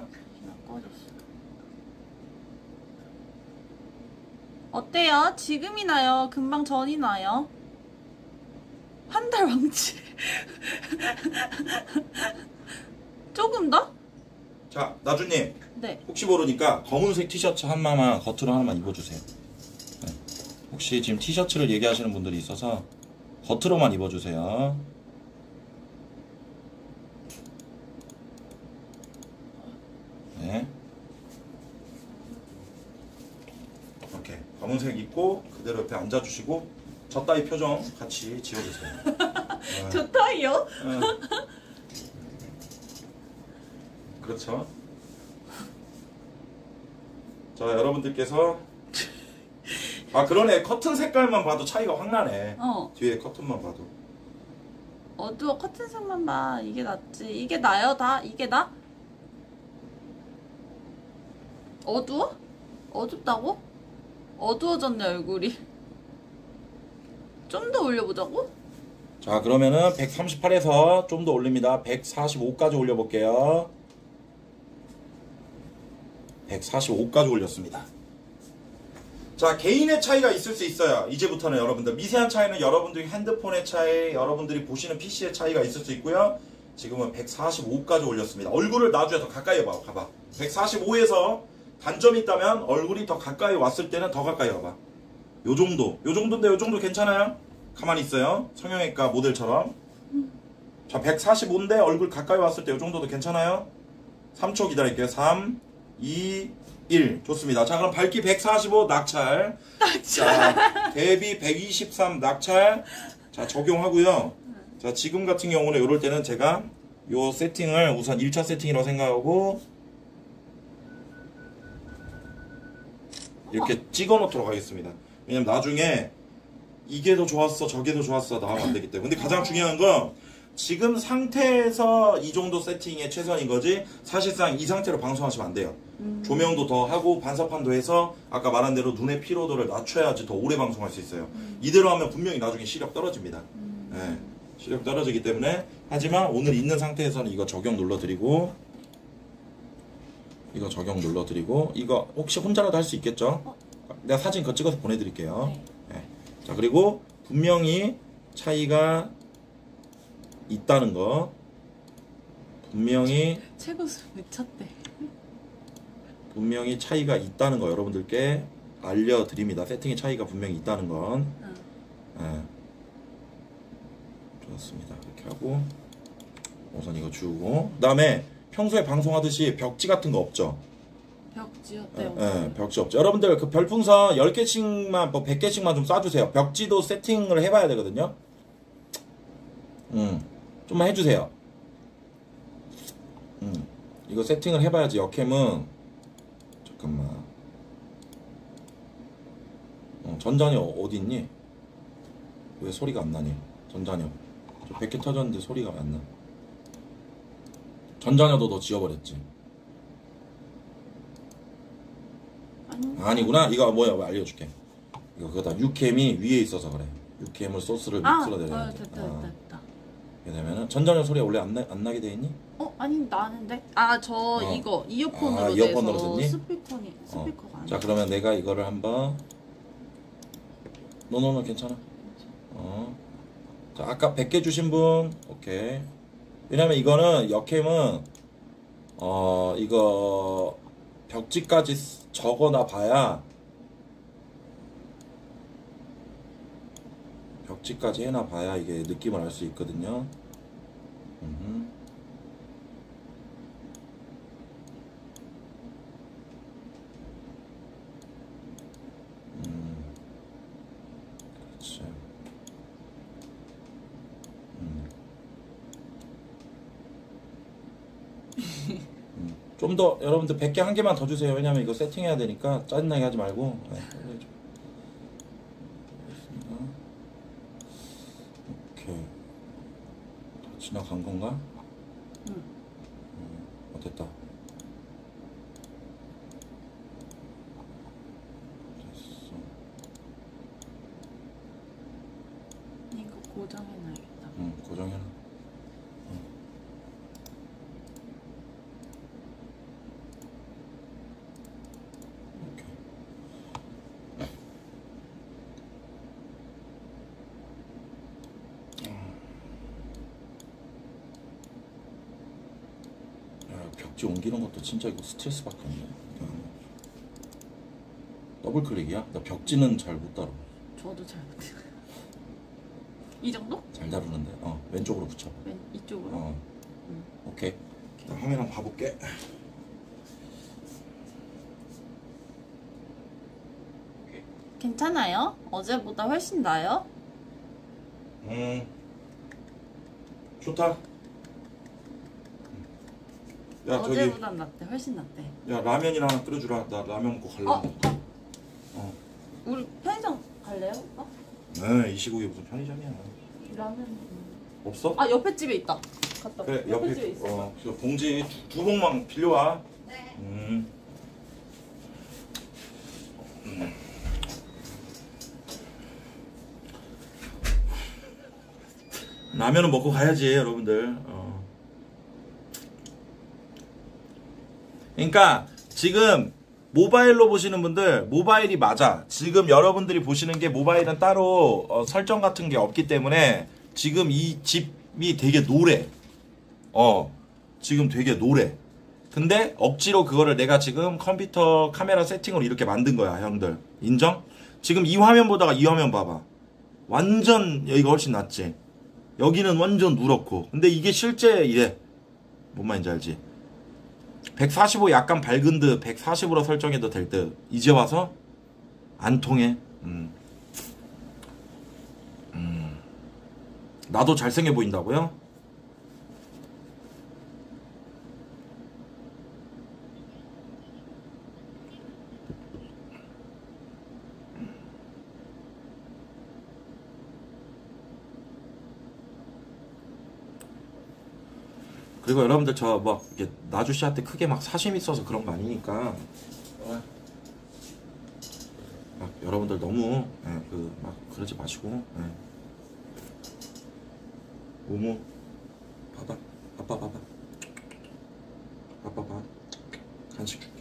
어때요? 지금이 나요? 금방 전이 나요? 한 달 왕치. 조금 더? 자, 나주님. 네. 혹시 모르니까 검은색 티셔츠 하나만 겉으로 하나만 입어주세요. 네. 혹시 지금 티셔츠를 얘기하시는 분들이 있어서 겉으로만 입어주세요. 네. 이렇게 검은색 입고 그대로 옆에 앉아주시고 저 따위 표정 같이 지어주세요. 네. 좋다요? 네. 그렇죠. 자, 여러분들께서 그러네. 커튼 색깔만 봐도 차이가 확 나네. 뒤에 커튼만 봐도. 어두워. 커튼색만 봐. 이게 낫지. 이게 나요? 다? 이게 나? 어두워? 어둡다고? 어두워졌네 얼굴이. 좀 더 올려보자고? 자, 그러면은 138에서 좀 더 올립니다. 145까지 올려볼게요. 145까지 올렸습니다. 자, 개인의 차이가 있을 수 있어요. 이제부터는 여러분들 미세한 차이는 여러분들이 핸드폰의 차이, 여러분들이 보시는 PC의 차이가 있을 수 있고요. 지금은 145까지 올렸습니다. 얼굴을 나중에 더 가까이 와봐. 가봐. 145에서 단점이 있다면 얼굴이 더 가까이 왔을 때는 더 가까이 와봐. 요 정도. 요 정도인데 요 정도 괜찮아요? 가만히 있어요. 성형외과 모델처럼. 자, 145인데 얼굴 가까이 왔을 때 요 정도도 괜찮아요? 3초 기다릴게요. 3, 2, 1. 좋습니다. 자, 그럼 밝기 145 낙찰. 자, 대비 123 낙찰. 자, 적용하고요. 자, 지금 같은 경우는 이럴 때는 제가 요 세팅을 우선 1차 세팅이라고 생각하고 이렇게 찍어 놓도록 하겠습니다. 왜냐면 나중에 이게 더 좋았어, 저게 더 좋았어 나오면 안 되기 때문에. 근데 가장 중요한 건 지금 상태에서 이 정도 세팅이 최선인 거지, 사실상 이 상태로 방송하시면 안 돼요. 조명도 더 하고 반사판도 해서 아까 말한 대로 눈의 피로도를 낮춰야지 더 오래 방송할 수 있어요. 이대로 하면 분명히 나중에 시력 떨어집니다. 네, 시력 떨어지기 때문에. 하지만 오늘 있는 상태에서는 이거 적용 눌러드리고, 이거 적용 눌러드리고, 이거 혹시 혼자라도 할 수 있겠죠? 내가 사진 그거 찍어서 보내드릴게요. 네. 자, 그리고 분명히 차이가 있다는 거, 분명히 최고수 미쳤대. 분명히 차이가 있다는 거 여러분들께 알려드립니다. 세팅의 차이가 분명히 있다는 건. 네. 좋습니다. 이렇게 하고 우선 이거 주고, 그 다음에 평소에 방송하듯이 벽지 같은 거 없죠? 벽지 어때요? 네, 벽지 없죠. 여러분들 그 별풍선 10개씩만 뭐 100개씩만 좀 쏴주세요. 벽지도 세팅을 해봐야 되거든요. 좀만 해주세요. 이거 세팅을 해봐야지. 역캠은 잠깐만. 전자녀 어디 있니? 왜 소리가 안 나니? 전자녀. 저 100개 터졌는데 소리가 안 나. 전자녀도 너 지워버렸지? 아니구나. 이거 뭐야? 알려줄게. 이거 그거다. 유캠이 위에 있어서 그래. 유캠을 소스를 믹스로 내려. 됐다. 왜냐면은 전자녀 소리가 원래 안 나게 돼 있니? 아니 나는데. 저 이거 이어폰으로 이어폰으로 돼서 듣니? 스피커가 아니야. 자, 그러면 내가 이거를 한번. 너너너 괜찮아. 자, 아까 100개 주신 분, 오케이. 왜냐면 이거는 역캠은 이거 벽지까지 적어놔 봐야, 벽지까지 해놔 봐야 이게 느낌을 알 수 있거든요. 그렇지. 좀 더 여러분들 100개 한 개만 더 주세요. 왜냐면 이거 세팅해야 되니까 짜증나게 하지 말고. 네, 오케이. 다 지나간 건가? 됐다. 됐어. 이거 고정해놔야겠다. 고정해놔. 벽지 옮기는 것도 진짜 이거 스트레스밖에 없네. 더블 클릭이야? 나 벽지는 잘 못 다뤄. 저도 잘 못해요. 이 정도? 잘 다루는데. 왼쪽으로 붙여. 이쪽으로? 오케이. 나 화면 한번 봐볼게. 괜찮아요? 어제보다 훨씬 나아요? 좋다. 야, 어제보단 낫대. 훨씬 낫대. 야, 라면이나 하나 끓여주라. 나 라면 먹고 갈래. 우리 편의점 갈래요? 네, 이 시국에 무슨 편의점이야. 라면 없어? 옆에 집에 있다. 갔다. 그래, 옆에 집에 있어. 저 봉지 두 봉만 빌려와. 네. 라면은 먹고 가야지, 여러분들. 그러니까 지금 모바일로 보시는 분들, 모바일이 맞아. 지금 여러분들이 보시는 게 모바일은 따로 설정 같은 게 없기 때문에 지금 이 집이 되게 노래. 지금 되게 노래. 근데 억지로 그거를 내가 지금 컴퓨터 카메라 세팅으로 이렇게 만든 거야, 형들. 인정? 지금 이 화면 보다가 이 화면 봐봐. 완전 여기가 훨씬 낫지. 여기는 완전 누렇고. 근데 이게 실제 이래. 뭔 말인지 알지? 145 약간 밝은 듯 140으로 설정해도 될 듯. 이제 와서 안 통해. 나도 잘생겨 보인다고요? 그리고 여러분들 저 막 이게 나주 씨한테 크게 막 사심 있어서 그런 거 아니니까 막 여러분들 너무 막 그러지 마시고. 모모 봐봐. 아빠 봐봐. 아빠 봐. 간식 줄게.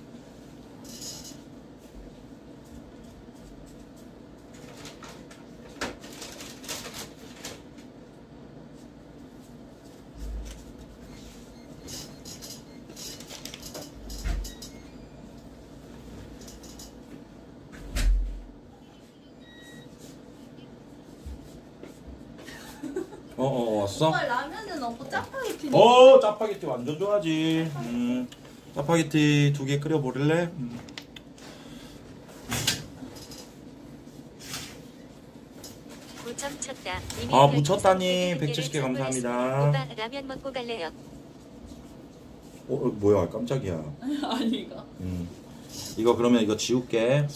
왔어? 오빠 라면은 없고 짜파게티. 짜파게티 완전 좋아하지. 짜파게티 2개 끓여버릴래? 무첨 쳤다. 무쳤다님 170개 감사합니다. 오빠 라면 먹고 갈래요. 뭐야 깜짝이야. 아니가. 이거 그러면 이거 지울게.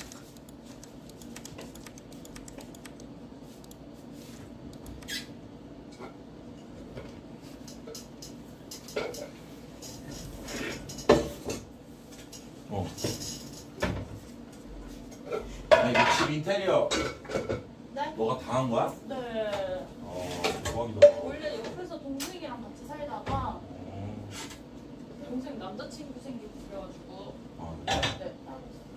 아니 이거 집 인테리어 네? 너가 다 한 거야? 네. 대박이다. 원래 옆에서 동생이랑 같이 살다가 동생 남자친구 생기고 그래가지고 그래? 네. 따로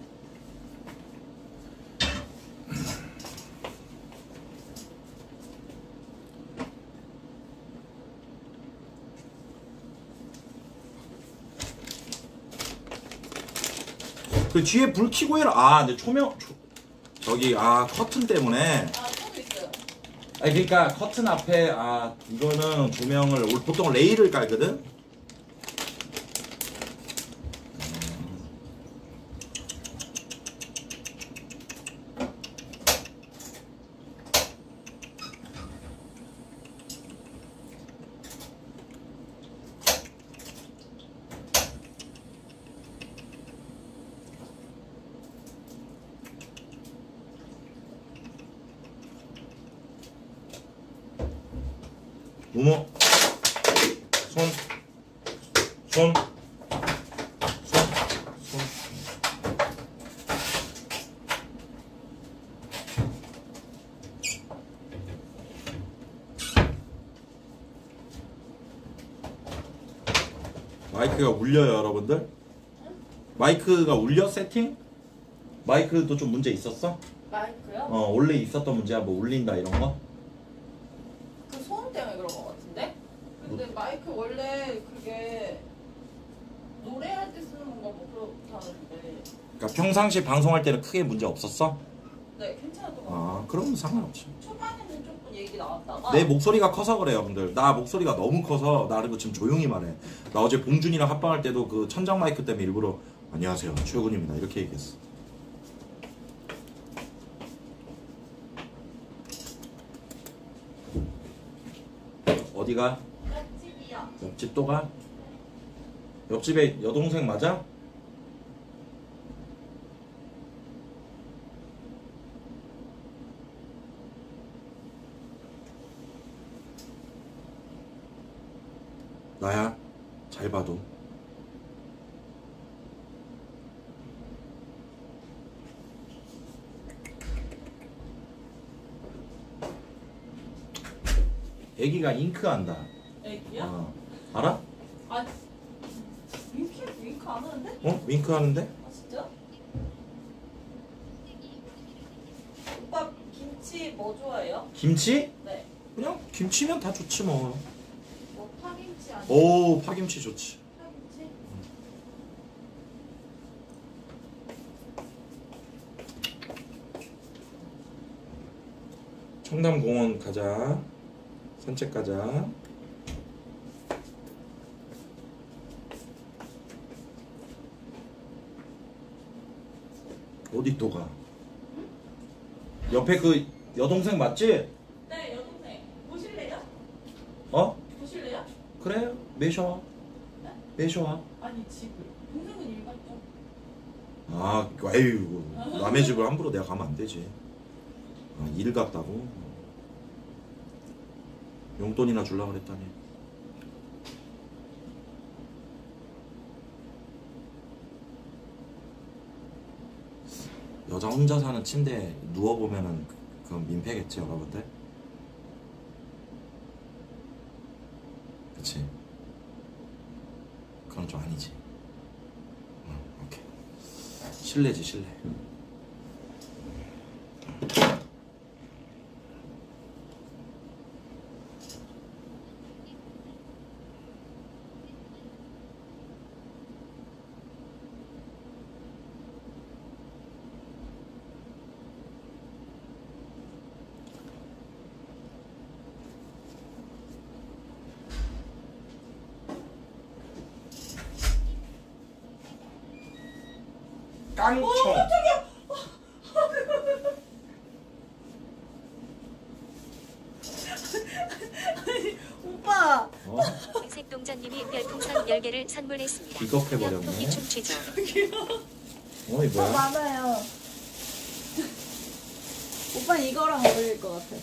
그 뒤에 불 켜고 해라. 근데 저기 커튼 때문에. 저도 있어요. 아니 그러니까 커튼 앞에 이거는 조명을 보통 레일을 깔거든. 모모 손 마이크가 울려요 여러분들? 마이크가 울려 세팅? 마이크도 좀 문제 있었어? 마이크요? 원래 있었던 문제야 뭐 울린다 이런 거? 그 소음 때문에 그런 것 같은데? 근데 마이크 원래 그게 노래할 때 쓰는 건가 뭐 그렇다는데. 그러니까 평상시 방송할 때는 크게 문제 없었어? 네, 괜찮았던 것 같아요. 그럼 상관없지. 초반에는 조금 얘기 나왔다가 내 목소리가 커서 그래 여러분들. 나 목소리가 너무 커서 나 그리고 지금 조용히 말해. 나 어제 봉준이랑 합방할 때도 그 천장 마이크 때문에 일부러 안녕하세요 최군입니다 이렇게 얘기했어. 어디가? 옆집이요. 옆집 또 가? 옆집에 여동생 맞아? 나야? 잘 봐도. 애기가 잉크한다. 애기야? 알아? 아, 윙크 안 하는데? 윙크 하는데? 아, 진짜? 오빠 김치 뭐 좋아해요? 김치? 네. 그냥 김치면 다 좋지 뭐. 뭐 파김치 아니면 오 파김치 좋지. 파김치? 청담공원 가자. 산책 가자. 어디 또 가? 옆에 그 여동생 맞지? 네, 여동생. 보실래요? 보실래요? 그래 매셔와. 매셔와. 아니, 집을. 동생은 일 갔죠. 아유 남의 집을 함부로 내가 가면 안 되지. 일 갔다고? 용돈이나 주려고 그랬다니. 여자 혼자 사는 침대에 누워보면은 그건 민폐겠지 여러분들? 그치? 그건 좀 아니지. 오케이. 실례지 실례. 깡총. 오빠! 색동전님이 별풍선 10개를 선물했습니다. 비겁해버렸네. 토끼 춤추죠. 이 뭐야? 많아요. 오빠 이거랑 어울릴 것 같아.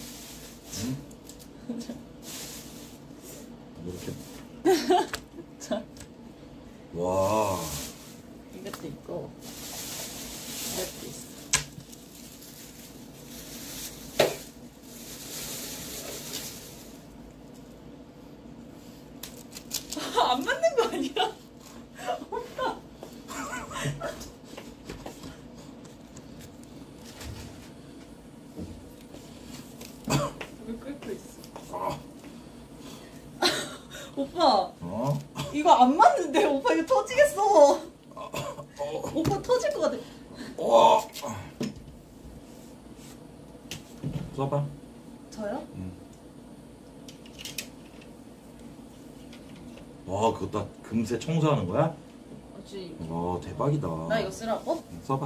이렇게. 자. 와. 이것도 있고 이것도 있어. 안 맞는 거 아니야? 오빠. 왜 끓고 있어? 오빠. 어? 이거 안 맞는데 오빠 이거 터지겠어. 오빠 터질 것 같아. 써봐. 저요? 와, 그거 다 금세 청소하는 거야? 어찌? 와, 대박이다. 나 이거 쓰라고? 써봐.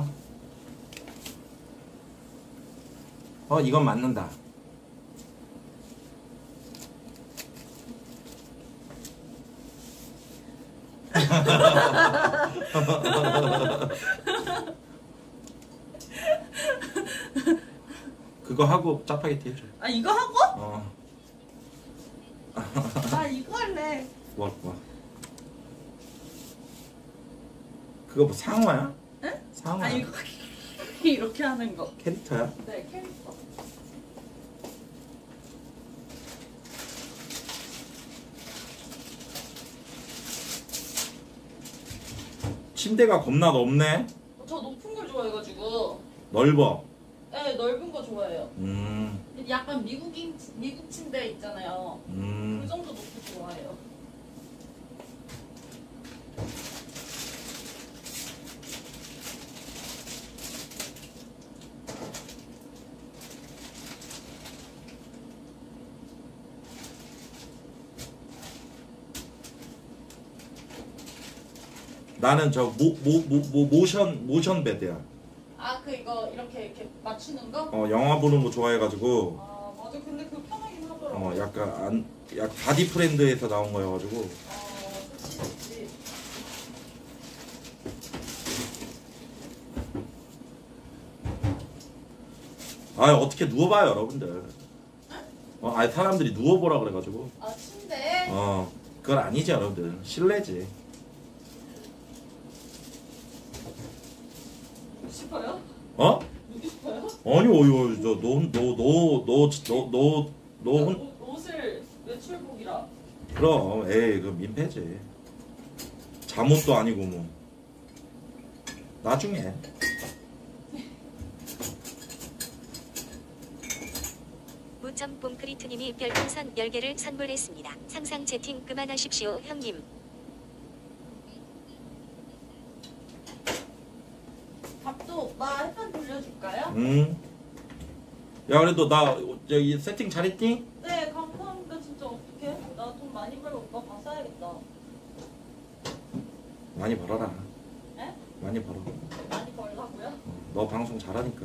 이건 맞는다. 그거 하고 짜파게티 해줘. 아 이거 하고? 아 이거 할래. 와. 그거 뭐 상어야? 응? 상어야? 아 이거 이렇게 하는 거. 캐릭터야? 네 캐릭터. 침대가 겁나 넓네? 저 높은 걸 좋아해가지고. 넓어. 네 넓은 거 좋아해요. 음. 약간 미국 침대 있잖아요. 그 정도 높이 좋아해요. 나는 저 모션 베드야. 아 그 이거 이렇게 맞추는 거? 영화 보는 거 좋아해가지고. 아 맞아 근데 그거 편하긴 하더라고. 약간 바디 프렌드에서 나온 거여가지고. 그치. 어떻게 누워봐요, 여러분들. 사람들이 누워보라 그래가지고. 아 침대? 그건 아니지, 여러분들. 실내지. 싶어요? 누구 싶어요? 아니, 너 옷을 외출복이라. 그럼, 에이, 그 민폐지. 잠옷도 아니고, 뭐. 나중에. 무점봉크리트님이 별풍선 10개를 선물했습니다. 상상 채팅 그만하십시오 형님. 밥도 오빠 햇반 돌려줄까요? 야, 그래도 나 여기 세팅 잘했니? 네 감사합니다. 진짜 어떡해? 나 돈 많이 벌어 오빠 봐서야겠다. 많이 벌어라. 네? 많이 벌어. 많이 벌라고요? 너 방송 잘하니까.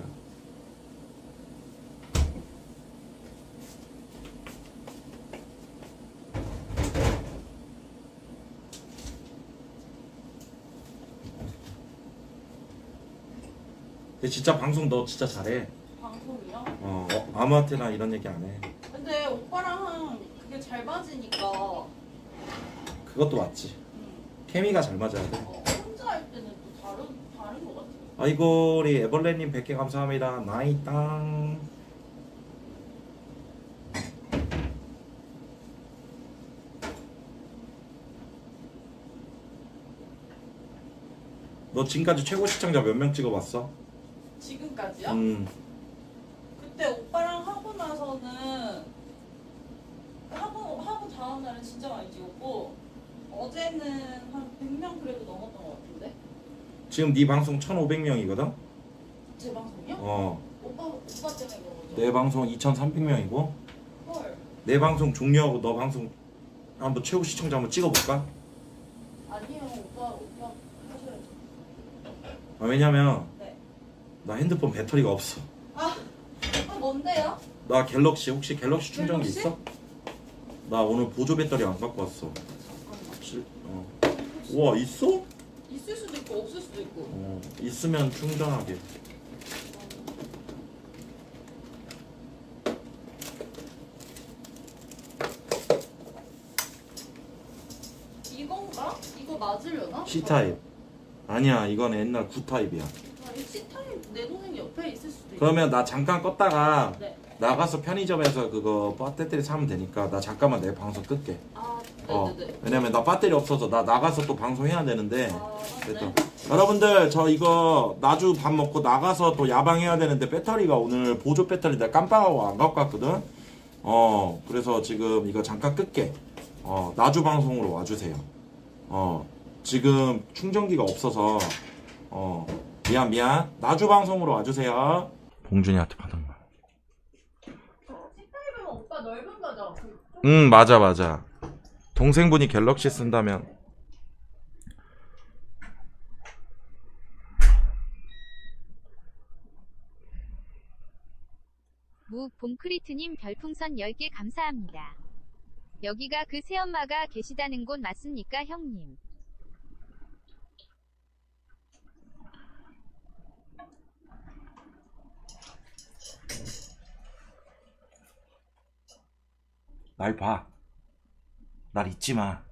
근데 진짜 방송 너 진짜 잘해. 방송이요? 아무한테나 이런 얘기 안 해. 근데 오빠랑 그게 잘 맞으니까. 그것도 맞지. 케미가 잘 맞아야 돼. 혼자 할 때는 또 다른 것 같아요. 아이고, 우리 에벌레님 100개 감사합니다. 나이땅. 너 지금까지 최고 시청자 몇 명 찍어봤어? 지금까지요? 그때 오빠랑 하고 나서는 하고 다음 날은 진짜 많이 찍었고 어제는 한 100명 그래도 넘었던 것 같은데. 지금 네 방송 1,500명이거든? 제 방송이요? 오빠 때문에 그런 거죠? 내 방송 2,300명이고 헐. 내 방송 종료하고 너 방송 한번 최고 시청자 한번 찍어볼까? 아니요 오빠 하셔야죠. 왜냐면 네. 나 핸드폰 배터리가 없어. 오빠 뭔데요? 나 갤럭시, 혹시 갤럭시 충전기 갤럭시? 있어? 나 오늘 보조 배터리 안 갖고 왔어. 우와 있어? 있을 수도 있고 없을 수도 있고. 있으면 충전하게. 이건가? 이거 맞으려나? C타입. 아니야 이건 옛날 9타입이야. 아, 이 C타입 내 동생 옆에 있을 수도 있고. 그러면 나 잠깐 껐다가 네. 나가서 편의점에서 그거 배터리 사면 되니까 나 잠깐만 내 방송 끌게. 아, 어, 네네네. 왜냐면 나 배터리 없어서 나 나가서 또 방송해야 되는데. 아, 됐다. 네. 여러분들 저 이거 나주 밥 먹고 나가서 또 야방해야 되는데 배터리가 오늘 보조 배터리 내가 깜빡하고 안 갖고 갔거든. 그래서 지금 이거 잠깐 끌게. 나주 방송으로 와주세요. 지금 충전기가 없어서 미안 나주 방송으로 와주세요. 봉준이한테 받은 거. C타입이면 오빠 넓은 거죠? 맞아. 동생분이 갤럭시 쓴다면. 무 봄크리트님 별풍선 10개 감사합니다. 여기가 그 새엄마가 계시다는 곳 맞습니까 형님? 날 봐. 날 잊지 마.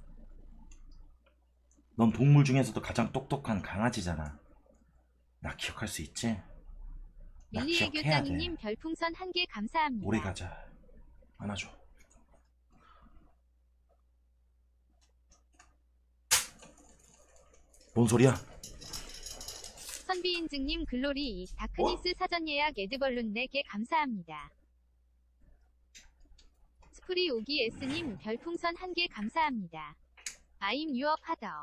넌 동물 중에서도 가장 똑똑한 강아지잖아. 나 기억할 수 있지? 나 밀리의 기억해야 돼. 교장님 별풍선 1개 감사합니다. 오래 가자. 안아줘. 뭔 소리야? 선비인증님 글로리 다크니스 사전 예약 에드벌룬 4개 감사합니다. 스프리 오기 S님 별풍선 1개 감사합니다. I'm your father.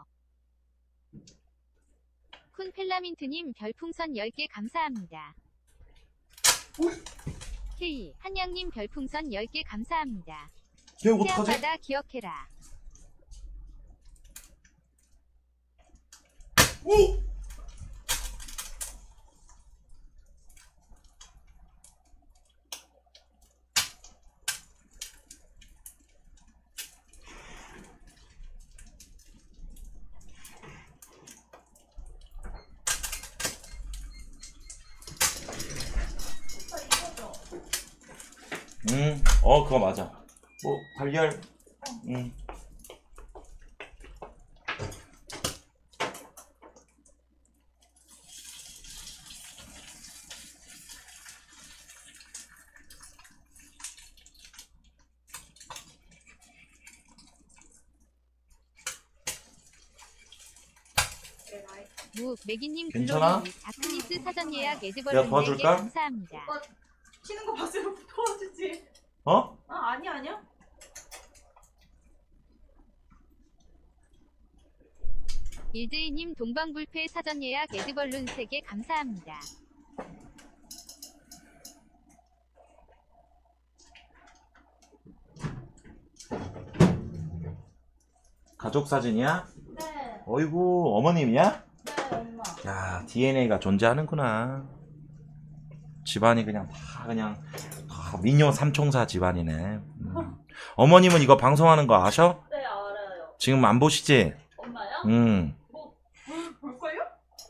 쿤 펠라민트님 별풍선 10개 감사합니다. K 한양님 별풍선 10개 감사합니다. 얘 어떡하지? 새아빠다 기억해라. 오! 그거 맞아. 뭐 달걀. 무 매기님 괜찮아? 글로리 다크니스 사전 예약 내가 에드벌룬 4개 도와줄까? 감사합니다. 치는 거 봤으면 도와주지. 어? 아, 아니야. 일제이님 동방불패 사전 예약 에드벌룬 3개 감사합니다. 가족 사진이야? 네. 어이구 어머님이야? 네, 엄마. 야 DNA가 존재하는구나. 집안이 그냥 다 미녀 삼총사 집안이네. 어머님은 이거 방송하는 거 아셔? 네, 알아요. 지금 안 보시지? 엄마요? 볼걸요?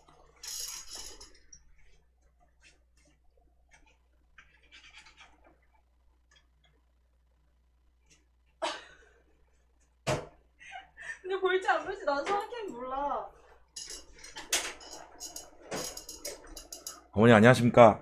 근데 볼지 안 볼지 난 정확히는 몰라. 어머니 안녕하십니까?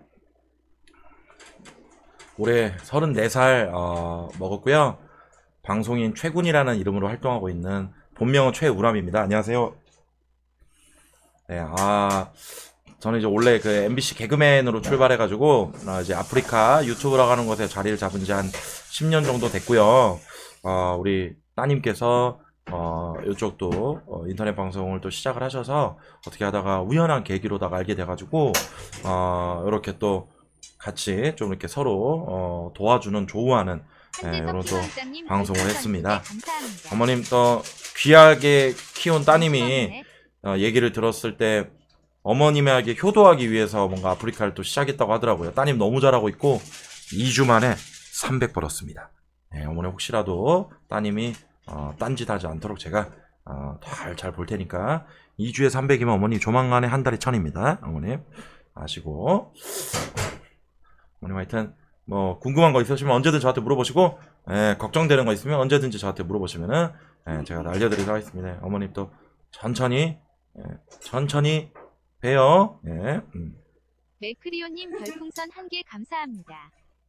올해 34살 먹었고요. 방송인 최군이라는 이름으로 활동하고 있는 본명은 최우람입니다. 안녕하세요. 네, 저는 이제 원래 그 MBC 개그맨으로 출발해가지고 이제 아프리카 유튜브라고 하는 곳에 자리를 잡은 지 한 10년 정도 됐고요. 우리 따님께서 이쪽도 인터넷 방송을 또 시작을 하셔서 어떻게 하다가 우연한 계기로다가 알게 돼가지고 이렇게 또 같이 좀 이렇게 서로 도와주는 조우하는 이런 또 방송을 했습니다. 어머님 또 귀하게 키운 따님이 얘기를 들었을 때 어머님에게 효도하기 위해서 뭔가 아프리카를 또 시작했다고 하더라고요. 따님 너무 잘하고 있고 2주 만에 300 벌었습니다. 네, 어머니 혹시라도 따님이 딴짓하지 않도록 제가 잘 볼 테니까 2주에 300이면 어머니 조만간에 한 달에 1000입니다. 어머님 아시고. 어머님 하여튼 뭐 궁금한 거 있으시면 언제든 저한테 물어보시고, 걱정되는 거 있으면 언제든지 저한테 물어보시면은 제가 알려드리도록 하겠습니다. 어머님 또 천천히 봬요. 멜크리오님 별풍선 1개 감사합니다.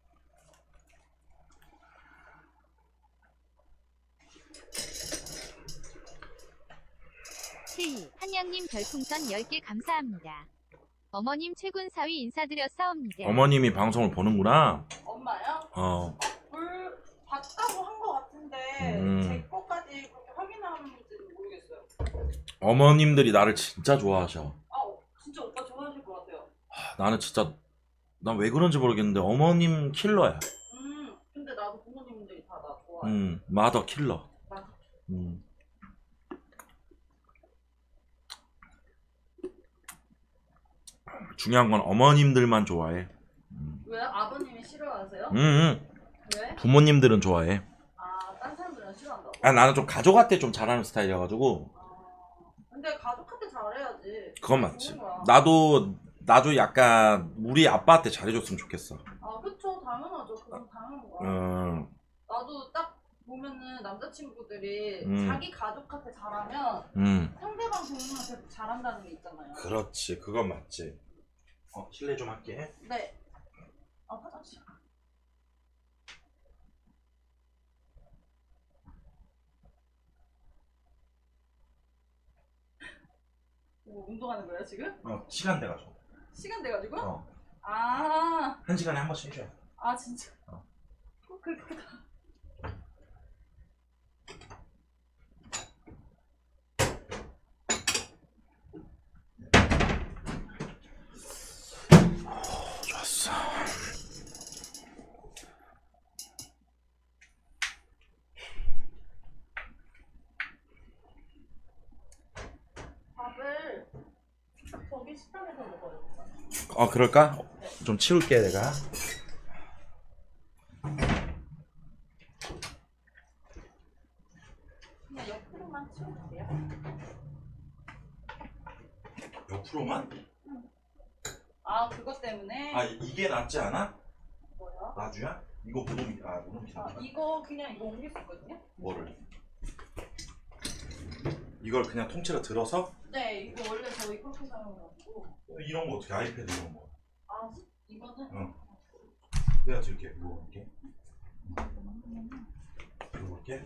K 한양님 별풍선 10개 감사합니다. 어머님 최군 사위 인사드렸사옵니다. 어머님이 방송을 보는구나. 엄마요? 불 봤다고 한 거 같은데 제 거까지 그렇게 확인하는지는 모르겠어요. 어머님들이 나를 진짜 좋아하셔. 진짜 오빠 좋아하실 것 같아요. 나는 진짜 난 왜 그런지 모르겠는데 어머님 킬러야. 근데 나도 부모님들이 다 나 좋아해. 마더 킬러. 맞아. 중요한 건 어머님들만 좋아해. 왜? 아버님이 싫어하세요? 왜? 부모님들은 좋아해. 딴 사람들은 싫어한다고? 나는 좀 가족한테 좀 잘하는 스타일이어가지고. 근데 가족한테 잘해야지. 그건 맞지. 좋은 거야. 나도 약간 우리 아빠한테 잘해줬으면 좋겠어. 그쵸. 당연하죠. 그건 당연한 거야. 나도 딱 보면은 남자친구들이 자기 가족한테 잘하면 상대방 부모님한테 잘한다는 게 있잖아요. 그렇지. 그건 맞지. 실례 좀 할게. 네. 화장실. 운동하는 거야 지금? 시간 돼가지고. 시간 돼가지고? 1시간에 한 번씩 해줘야 돼. 진짜? 그렇게 다. 좋았어. 밥을 저기 식당에서 먹어요. 그럴까? 좀 치울게 내가. 그냥 옆으로만 치울게요. 옆으로만? 그것 때문에? 이게 낫지 않아? 뭐요? 나주야? 이거 못 옮기. 못 옮기잖아. 이거 그냥 이거 옮길 수 있거든요? 뭐를? 이걸 그냥 통째로 들어서? 네, 이거 원래 저희 그렇게 사용해가지고. 이런 거 어떻게? 아이패드 이런 거. 이거는? 내가 들게. 이거 볼게. 이거 볼게.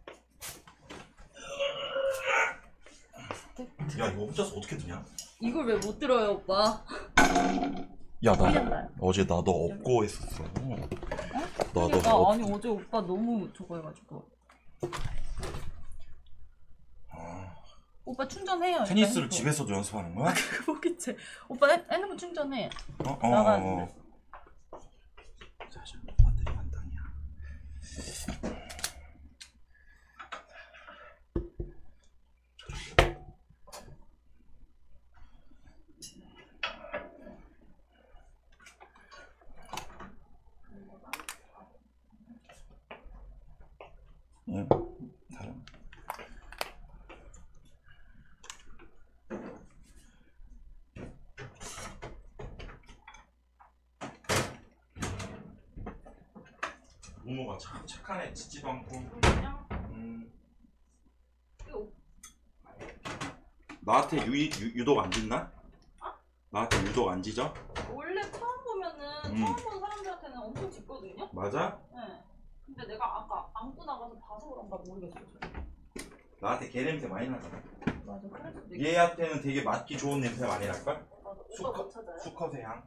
야, 이거 혼자서 어떻게 드냐? 이걸 왜 못 들어요, 오빠? 야, 나 어제 나 너 업고 했었어. 그러니까 아니 어제 오빠 너무 저거 해가지고. 오빠 충전해요. 테니스를 집에서도 연습하는 거야? 그거겠지. 오빠 핸드폰 충전해. 나가는데. 자, 배터리 만땅이야. 다른. 부모가 참 착하네. 짖지도 않고. 나한테 유독 안 짖나? 나한테 유독 안 짖어? 원래 처음 보면은 처음 본 사람들한테는 엄청 짖거든요? 맞아? 네. 근데 내가 아까 안고 나가서 봐서 그런가 모르겠어요. 나한테 개 냄새 많이 나잖아. 맞아, 그럴 수도 있고. 얘한테는 되게 맡기 좋은 냄새 많이 날걸? 맞아, 오빠 못 찾아요? 수컷의 향.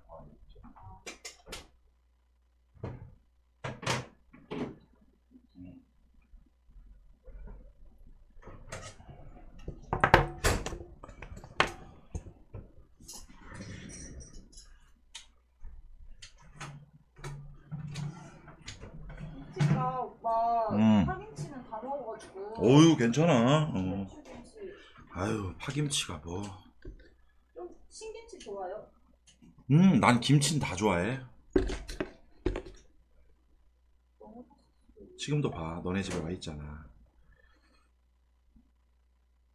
김치가 오빠 파김치는 다 먹어가지고. 어유 괜찮아. 배추김치. 아유 파김치가 뭐. 좀 신김치 좋아요? 난 김치는 다 좋아해. 지금도 봐. 너네 집에 와 있잖아.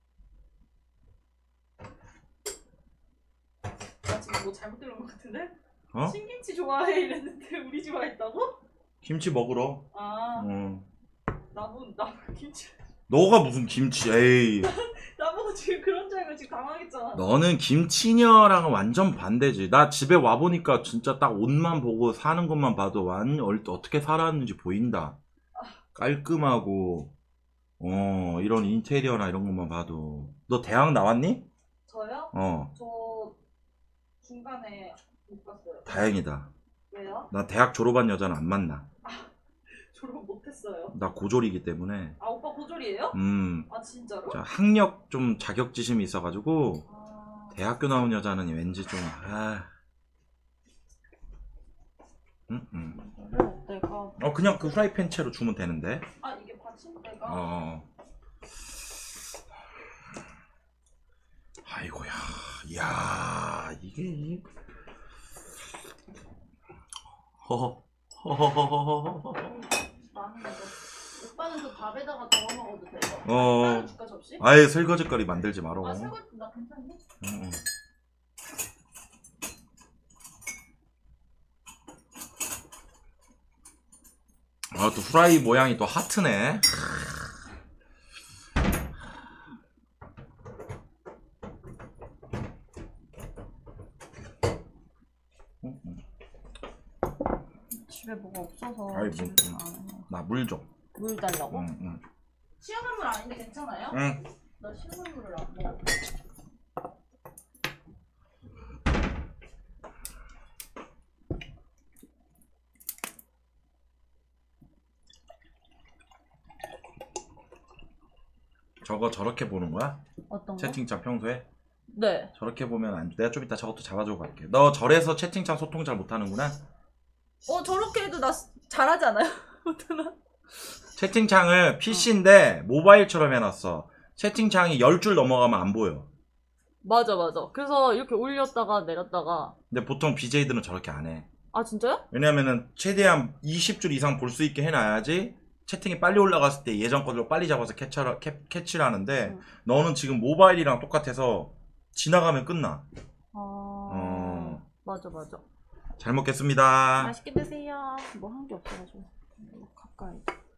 뭐 잘못 들은 것 같은데? 어? 신김치 좋아해 이랬는데 우리 집 와 있다고? 김치 먹으러. 아 어. 나무 김치 너가 무슨 김치? 에이. 나보고 지금 그런 줄 알고 지금 당황했잖아. 너는 김치녀랑은 완전 반대지. 나 집에 와 보니까 진짜 딱 옷만 보고 사는 것만 봐도 어떻게 살았는지 보인다. 깔끔하고 이런 인테리어나 이런 것만 봐도. 너 대학 나왔니? 저요? 저 중간에 못 갔어요. 다행이다. 왜요? 나 대학 졸업한 여자는 안 만나. 졸업 못했어요. 나 고졸이기 때문에. 아 오빠 고졸이에요? 아 진짜로? 자, 학력 좀 자격지심이 있어가지고 아... 대학교 나온 여자는 왠지 좀 내가 그냥 그 후라이팬 채로 주면 되는데. 아 이게 받침대가 아이고야. 야 이게 허허허허허허허. 나는 이거 오빠는 그 밥에다가 넣어 먹어도 돼요? 따로 줄까 접시? 아예 설거지거리 만들지 마라. 아 설거지 나 괜찮니? 아 또 후라이 모양이 또 하트네. 집에 뭐가 없어서 아이, 집에 나 물 좀. 물 달라고? 응. 시원한 물 아닌데 괜찮아요? 응. 나 시원한 물을 안 먹어. 저거 저렇게 보는 거야? 어떤 거? 채팅창 평소에? 네. 저렇게 보면 안 돼. 내가 좀 이따 저것도 잡아주고 갈게. 너 절에서 채팅창 소통 잘 못하는구나? 저렇게 해도 나 잘하지 않아요? 못하나? 채팅창을 PC인데 모바일처럼 해놨어. 채팅창이 10줄 넘어가면 안 보여. 맞아. 그래서 이렇게 올렸다가 내렸다가. 근데 보통 BJ들은 저렇게 안 해. 아 진짜요? 왜냐면은 최대한 20줄 이상 볼 수 있게 해놔야지 채팅이 빨리 올라갔을 때 예전 거를 빨리 잡아서 캐치를 하는데 너는 지금 모바일이랑 똑같아서 지나가면 끝나. 맞아. 잘 먹겠습니다. 맛있게 드세요. 뭐 한 게 없어가지고 가까이.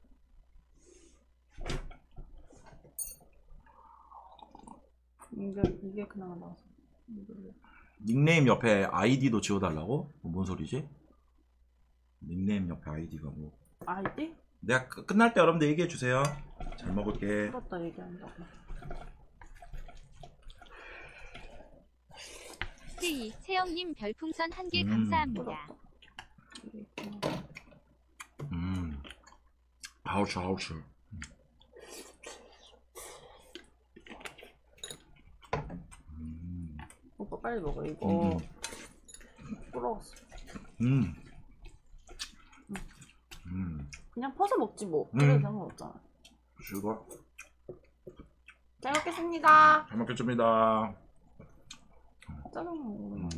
이게 그나마 나왔어. 닉네임 옆에 아이디도 지워달라고? 뭔 소리지? 닉네임 옆에 아이디가 뭐? 아이디? 내가 끝날 때 여러분들 얘기해 주세요. 잘 먹을게. 풀었다 얘기한다고. K 세영님 별풍선 1개 감사합니다. 하우츠. 오빠 빨리 먹어 이거. 부러웠어. 그냥 퍼서 먹지 뭐. 그래도 상관없잖아. 수고. 잘 먹겠습니다. 잘 먹겠습니다. 짜증나.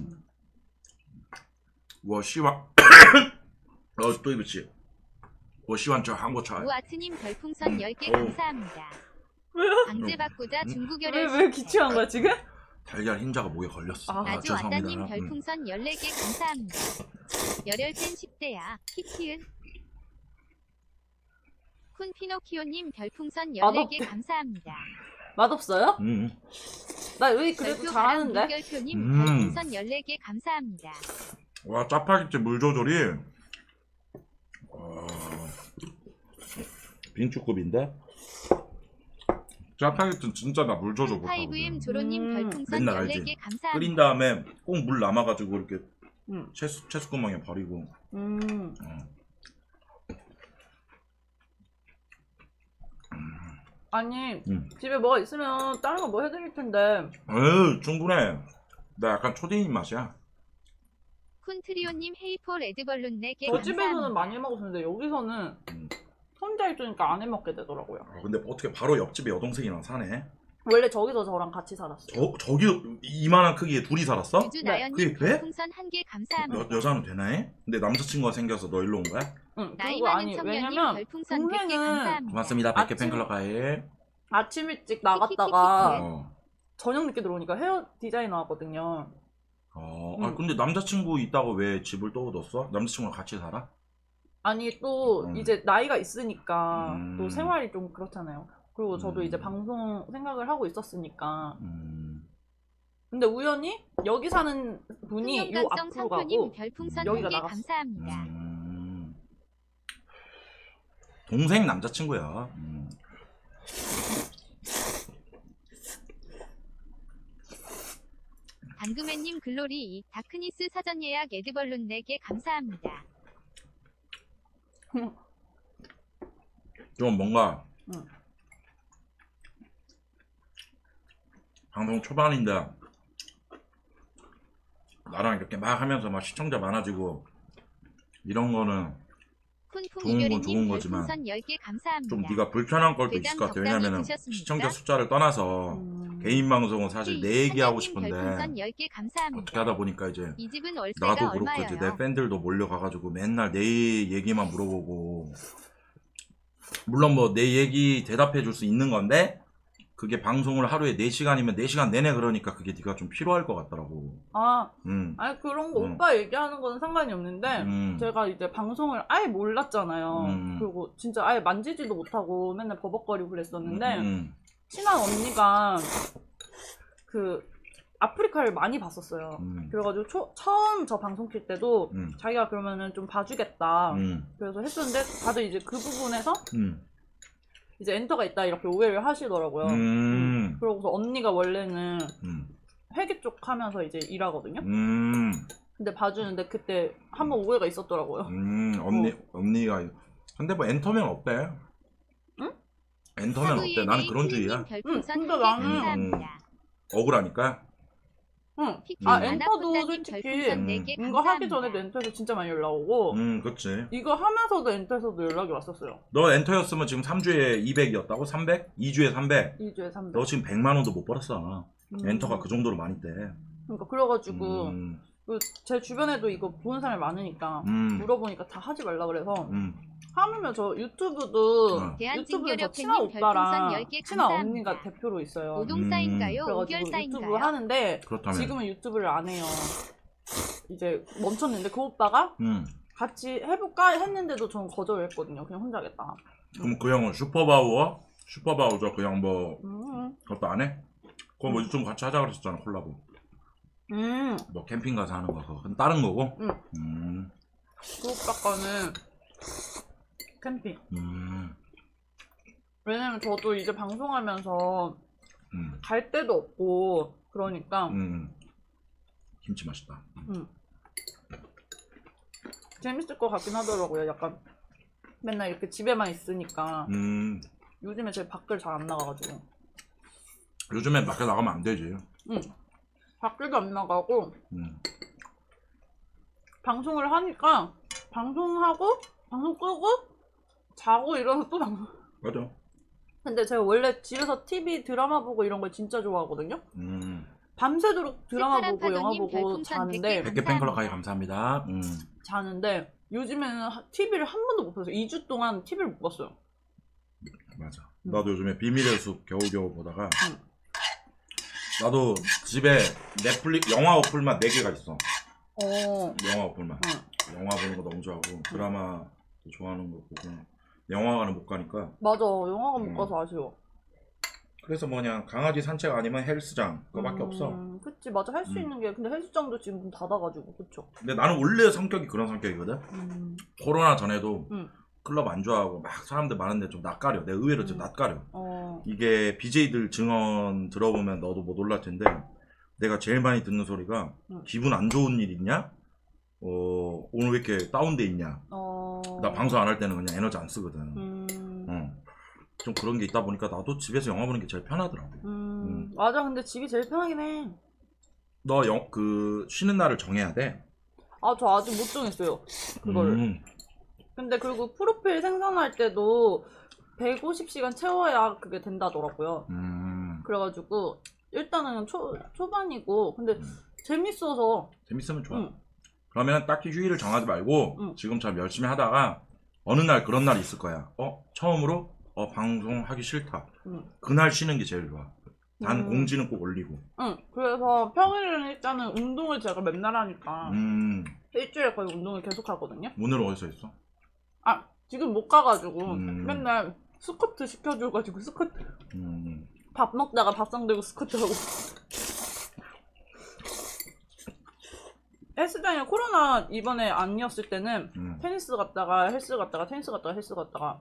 我希望对不起我希望这韩国菜 우아트님 별풍선 10개 감사합니다. 왜요? 방제 바꾸자 중국열혈 왜 기침한 거야 지금? 달걀 흰자가 목에 걸렸어. 아주 아따님 별풍선 14개 감사합니다. 열혈팬 10대야 키키은. 쿤 피노키오님 별풍선 14개 감사합니다. 맛없어요? 나 왜 그래도 잘하는데? 물결표님 별풍선 14개 감사합니다. 와 짜파게티 물 조절이 빈축급인데? 짜파게티는 진짜 나 물 조절 못하거든. 5M 조로님 별풍선 맨날 알지? 14개 감사합니다. 끓인 다음에 꼭 물 남아가지고 이렇게 채수구멍에 버리고. 아니 집에 뭐가 있으면 다른 거 뭐 해드릴 텐데. 에휴 충분해. 나 약간 초딩인 맛이야. 쿤트리오님 헤이포 레드벌룬 4개 저 집에서는 감사합니다. 많이 해먹었는데 여기서는 혼자 있으니까 안 해먹게 되더라고요. 근데 어떻게 바로 옆집에 여동생이랑 사네? 원래 저기서 저랑 같이 살았어요. 저기 이만한 크기에 둘이 살았어? 유주 네. 나연님 그게 돼? 별풍선 1개 감사합니다. 여자는 되나해? 근데 남자친구가 생겨서 너 일로 온 거야? 응. 나이 그리고 많은 아니 청년님 왜냐면 별풍선 100개 동생은 감사합니다. 고맙습니다. 100개 아침- 팬클럽 가입. 아침 일찍 나갔다가 어. 저녁 늦게 들어오니까 헤어 디자이너 하거든요. 아, 근데 남자친구 있다고 왜 집을 또 얻었어? 남자친구랑 같이 살아? 아니 또 이제 나이가 있으니까 또 생활이 좀 그렇잖아요. 그리고 저도 이제 방송 생각을 하고 있었으니까. 근데 우연히 여기 사는 분이 요 풍년각성 앞으로 상표님 가고 별풍선 여기가 1개 나갔어. 감사합니다. 동생 남자친구야. 당금해님 글로리 다크니스 사전 예약 에드벌룬 4개 감사합니다. 좀 뭔가 방송 초반인데 나랑 이렇게 막 하면서 막 시청자 많아지고 이런 거는 쿤풍 좋은 건 이별이님 좋은 거지만 별풍선 10개 감사합니다. 좀 네가 불편한 것도 대장 있을 것 같아. 적당히 왜냐면은 드셨습니까? 시청자 숫자를 떠나서 개인 방송은 사실 내 얘기하고 사장님 싶은데 별풍선 10개 감사합니다. 어떻게 하다 보니까 이제 이 집은 월세가 나도 그렇고 얼마예요? 이제 내 팬들도 몰려가가지고 맨날 내 얘기만 물어보고 물론 뭐 내 얘기 대답해 줄 수 있는 건데 그게 방송을 하루에 4시간이면 4시간 내내 그러니까 그게 네가 좀 필요할 것 같더라고. 아니 그런 거 오빠 얘기하는 거는 상관이 없는데 제가 이제 방송을 아예 몰랐잖아요. 그리고 진짜 아예 만지지도 못하고 맨날 버벅거리고 그랬었는데 친한 언니가 그 아프리카를 많이 봤었어요. 그래가지고 처음 저 방송 킬 때도 자기가 그러면은 좀 봐주겠다. 그래서 했었는데 다들 이제 그 부분에서 이제 엔터가 있다 이렇게 오해를 하시더라고요. 그러고서 언니가 원래는 회계 쪽 하면서 이제 일하거든요. 근데 봐주는데 그때 한번 오해가 있었더라고요. 언니가 근데 뭐 엔터면 어때? 응? 엔터면 어때? 나는 그런 주의야. 근데 나는 억울하니까. 엔터도 솔직히 이거 하기 전에도 엔터에서 진짜 많이 연락 오고 그치. 이거 하면서도 엔터에서도 연락이 왔었어요. 너 엔터였으면 지금 3주에 200이었다고? 300? 2주에 300? 2주에 300. 너 지금 100만 원도 못 벌었어. 엔터가 그 정도로 많이 떼. 그러니까 그래가지고 제 주변에도 이거 보는 사람이 많으니까 물어보니까 다 하지 말라 그래서 하물며 저 유튜브도 유튜브에 저 친한 오빠랑 친한 언니가 대표로 있어요. 오동사인가요? 그래가지고 오결사인가요? 유튜브 하는데 그렇다면. 지금은 유튜브를 안 해요. 이제 멈췄는데 그 오빠가 같이 해볼까 했는데도 전 거절했거든요. 그냥 혼자 하겠다. 그럼 그 형은 슈퍼바우저 그 형 뭐 그것도 안 해? 그거 뭐 유튜브 같이 하자 그랬었잖아 콜라보. 뭐 캠핑 가서 하는 거 그건 다른 거고? 그 오빠 거는 캠핑. 왜냐면 저도 이제 방송하면서 갈 데도 없고 그러니까 김치 맛있다. 재밌을 것 같긴 하더라고요. 약간 맨날 이렇게 집에만 있으니까 요즘에 제 밖을 잘 안 나가가지고 요즘엔 밖에 나가면 안 되지. 밖에도 안 나가고 방송을 하니까 방송하고 방송 끄고 자고 일어나서 또 방송. 맞아. 근데 제가 원래 집에서 TV 드라마 보고 이런 걸 진짜 좋아하거든요. 밤새도록 드라마 보고 영화 보고 자는데 100개 팬클럽 가기 감사합니다. 자는데 요즘에는 TV를 한 번도 못 봤어요. 2주 동안 TV를 못 봤어요. 맞아. 나도 요즘에 비밀의 숲 겨우겨우 보다가 나도 집에 넷플릭스 영화 어플만 4개가 있어. 영화 어플만. 영화 보는 거 너무 좋아하고 드라마 좋아하는 거 보고 영화관은 못 가니까. 맞아. 영화관 못 가서 아쉬워. 그래서 뭐냐 강아지 산책 아니면 헬스장 그거밖에 없어. 그치 맞아. 할 수 있는 게 근데 헬스장도 지금 문 닫아가지고 그쵸. 근데 나는 원래 성격이 그런 성격이거든. 코로나 전에도 클럽 안 좋아하고 막 사람들 많은데 좀 낯가려. 내가 의외로 좀 낯가려. 이게 BJ들 증언 들어보면 너도 못 놀랄 텐데 내가 제일 많이 듣는 소리가 기분 안 좋은 일 있냐? 오늘 왜 이렇게 다운돼 있냐? 나 방송 안 할 때는 그냥 에너지 안 쓰거든. 좀 그런 게 있다 보니까 나도 집에서 영화 보는 게 제일 편하더라고. 맞아. 근데 집이 제일 편하긴 해. 너 쉬는 날을 정해야 돼. 저 아직 못 정했어요. 그걸. 근데 그리고 프로필 생성할 때도 150시간 채워야 그게 된다더라고요. 그래가지고 일단은 초반이고 근데 재밌어서. 재밌으면 좋아. 그러면 딱히 휴일을 정하지 말고 지금처럼 열심히 하다가 어느 날 그런 날이 있을 거야. 처음으로 방송하기 싫다. 그날 쉬는 게 제일 좋아. 단 공지는 꼭 올리고. 응. 그래서 평일에는 일단은 운동을 제가 맨날 하니까 일주일에 거의 운동을 계속 하거든요. 오늘 어디서 했어? 아 지금 못 가가지고 맨날 스쿼트 시켜줘가지고 스쿼트 밥 먹다가 밥상 들고 스쿼트 하고. 헬스장에 코로나 이번에 아니었을 때는 테니스 갔다가 헬스 갔다가 테니스 갔다가 헬스 갔다가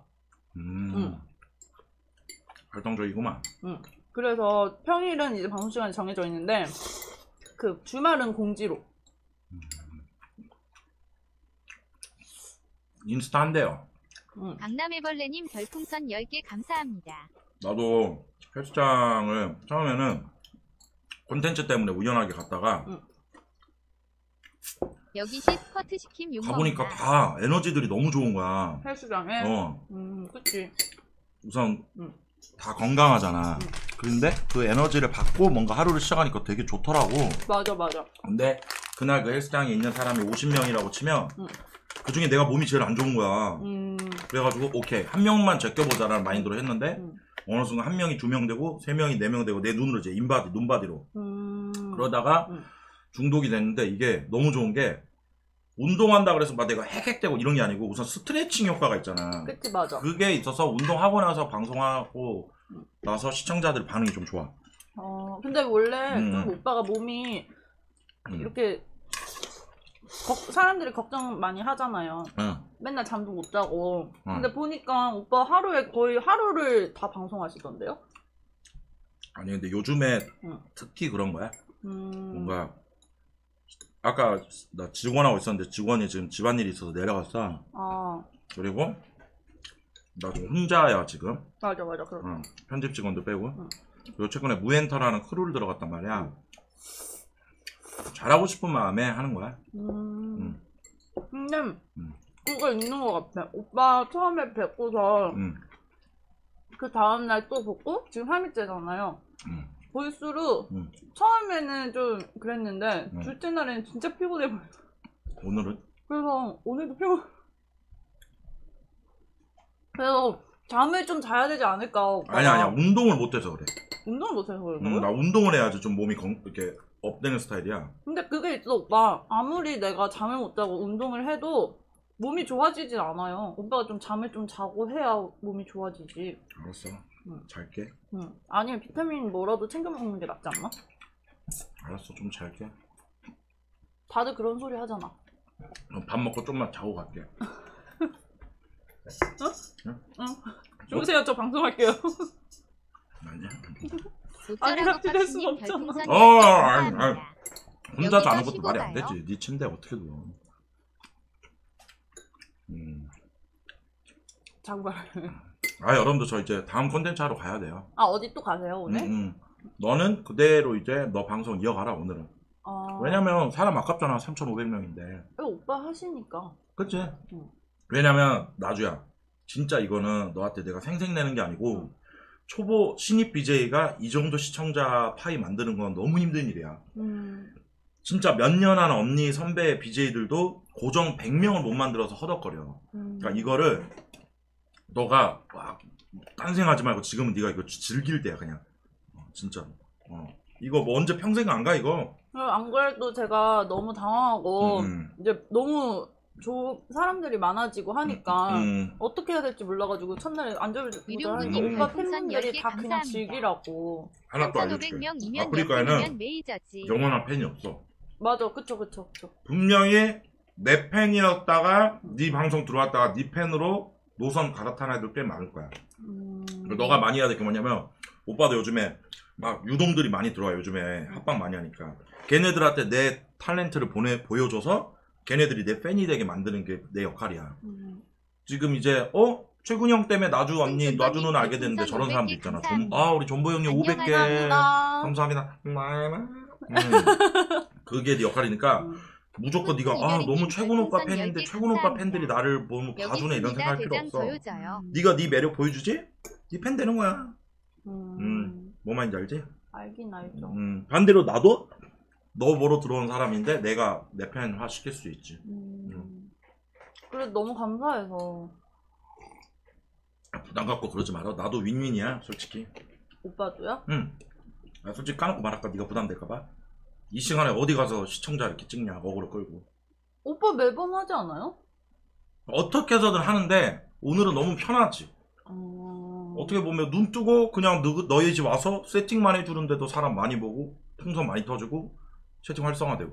활동적이구만. 그래서 평일은 이제 방송 시간이 정해져 있는데 그 주말은 공지로. 인스타 한대요. 강남해벌레님 별풍선 10개 감사합니다. 나도 헬스장을 처음에는 콘텐츠 때문에 우연하게 갔다가 여기 스쿼트 시킴 용거 가보니까 다 에너지들이 너무 좋은 거야. 헬스장에. 그치. 우선 다 건강하잖아. 근데 그 에너지를 받고 뭔가 하루를 시작하니까 되게 좋더라고. 맞아. 근데 그날 그 헬스장에 있는 사람이 50명이라고 치면 그 중에 내가 몸이 제일 안 좋은 거야. 그래가지고 오케이 한 명만 제껴보자라는 마인드로 했는데 어느 순간 한 명이 2명 되고 3명이 4명 되고 내 눈으로 이제 인바디 눈바디로 그러다가 중독이 됐는데 이게 너무 좋은 게 운동한다 그래서 막 내가 헥헥대고 이런 게 아니고 우선 스트레칭 효과가 있잖아. 그치 맞아. 그게 있어서 운동하고 나서 방송하고 나서 시청자들 반응이 좀 좋아. 근데 원래 좀 오빠가 몸이 이렇게 사람들이 걱정 많이 하잖아요. 맨날 잠도 못 자고. 근데 보니까 오빠 하루에 거의 하루를 다 방송하시던데요? 아니 근데 요즘에 특히 그런 거야. 뭔가 아까 나 직원하고 있었는데 직원이 지금 집안일이 있어서 내려갔어. 그리고 나도 혼자야 지금. 맞아 그럼. 편집 직원도 빼고. 그리고 최근에 무엔터라는 크루를 들어갔단 말이야. 잘하고 싶은 마음에 하는 거야. 근데 그거 있는 것 같아. 오빠 처음에 뵙고서 그 다음날 또 보고 지금 3일째잖아요. 볼수록 처음에는 좀 그랬는데 둘째 날에는 진짜 피곤해 보여. 오늘은? 그래서 오늘도 피곤. 그래서 잠을 좀 자야 되지 않을까. 오빠가. 아니야 운동을 못해서 그래. 운동을 못해서 그래요? 나 운동을 해야지 좀 몸이 이렇게 업되는 스타일이야. 근데 그게 있어 오빠. 아무리 내가 잠을 못 자고 운동을 해도 몸이 좋아지진 않아요. 오빠가 좀 잠을 좀 자고 해야 몸이 좋아지지. 알았어. 잘게. 아니면 비타민 뭐라도 챙겨 먹는 게 낫지 않나? 알았어 좀 잘게. 다들 그런 소리 하잖아. 밥 먹고 좀만 자고 갈게. 응? 주무세요. 저 방송할게요. 아니야. 아니라 찌를 순 없잖아. 아니. 혼자 자는 것도 말이 안 되지. 네 침대 어떻게 둬. 장발. 여러분들 저 이제 다음 콘텐츠 하러 가야 돼요. 어디 또 가세요 오늘? 너는 그대로 이제 너 방송 이어가라 오늘은. 왜냐면 사람 아깝잖아. 3,500명인데. 오빠 하시니까. 그치? 왜냐면 나주야 진짜 이거는 너한테 내가 생색내는 게 아니고 초보 신입 BJ가 이 정도 시청자 파이 만드는 건 너무 힘든 일이야. 진짜 몇 년 한 언니 선배 BJ들도 고정 100명을 못 만들어서 허덕거려. 그러니까 이거를 너가 막 딴생하지 말고 지금은 네가 이거 즐길 때야 그냥. 진짜. 이거 뭐 언제 평생 안 가 이거. 안 그래도 제가 너무 당황하고 이제 너무 사람들이 많아지고 하니까 어떻게 해야 될지 몰라가지고 첫날에 앉아보자 하니까 오빠 팬분들이 다 그냥 즐기라고. 하나 또 알려줄게. 아프리카에는 영원한 팬이 없어. 맞아. 그쵸. 분명히 내 팬이었다가 네 방송 들어왔다가 네 팬으로 노선 갈아탄 애들 꽤 많을 거야. 너가 많이 해야 될 게 뭐냐면 오빠도 요즘에 막 유동들이 많이 들어와. 요즘에 합방 많이 하니까 걔네들한테 내 탤런트를 보여줘서 걔네들이 내 팬이 되게 만드는 게 내 역할이야. 지금 이제 최군이 형 때문에 나주 언니, 나주 누나 알게 됐는데 저런 사람도 있잖아. 우리 존보 형님 500개 감사합니다. 그게 네 역할이니까 무조건 네가 너무 최군 오빠 팬인데 최군 오빠 팬들이 나를 보면 봐주네 이런 생각할 필요 없어. 네가 네 매력 보여주지? 네 팬 되는 거야. 뭐 말인지 알지? 알긴 알죠. 반대로 나도 너 보러 들어온 사람인데 내가 내 팬화 시킬 수 있지. 그래도 너무 감사해서. 부담 갖고 그러지 마라. 나도 윈윈이야 솔직히. 오빠도요? 응. 나 솔직히 까놓고 말할까? 네가 부담될까봐? 이 시간에 어디 가서 시청자 이렇게 찍냐? 어그로 끌고. 오빠 매번 하지 않아요? 어떻게 해서든 하는데 오늘은 너무 편하지. 어떻게 보면 눈 뜨고 그냥 너희 집 와서 세팅만 해주는데도 사람 많이 보고 풍선 많이 터지고 채팅 활성화되고.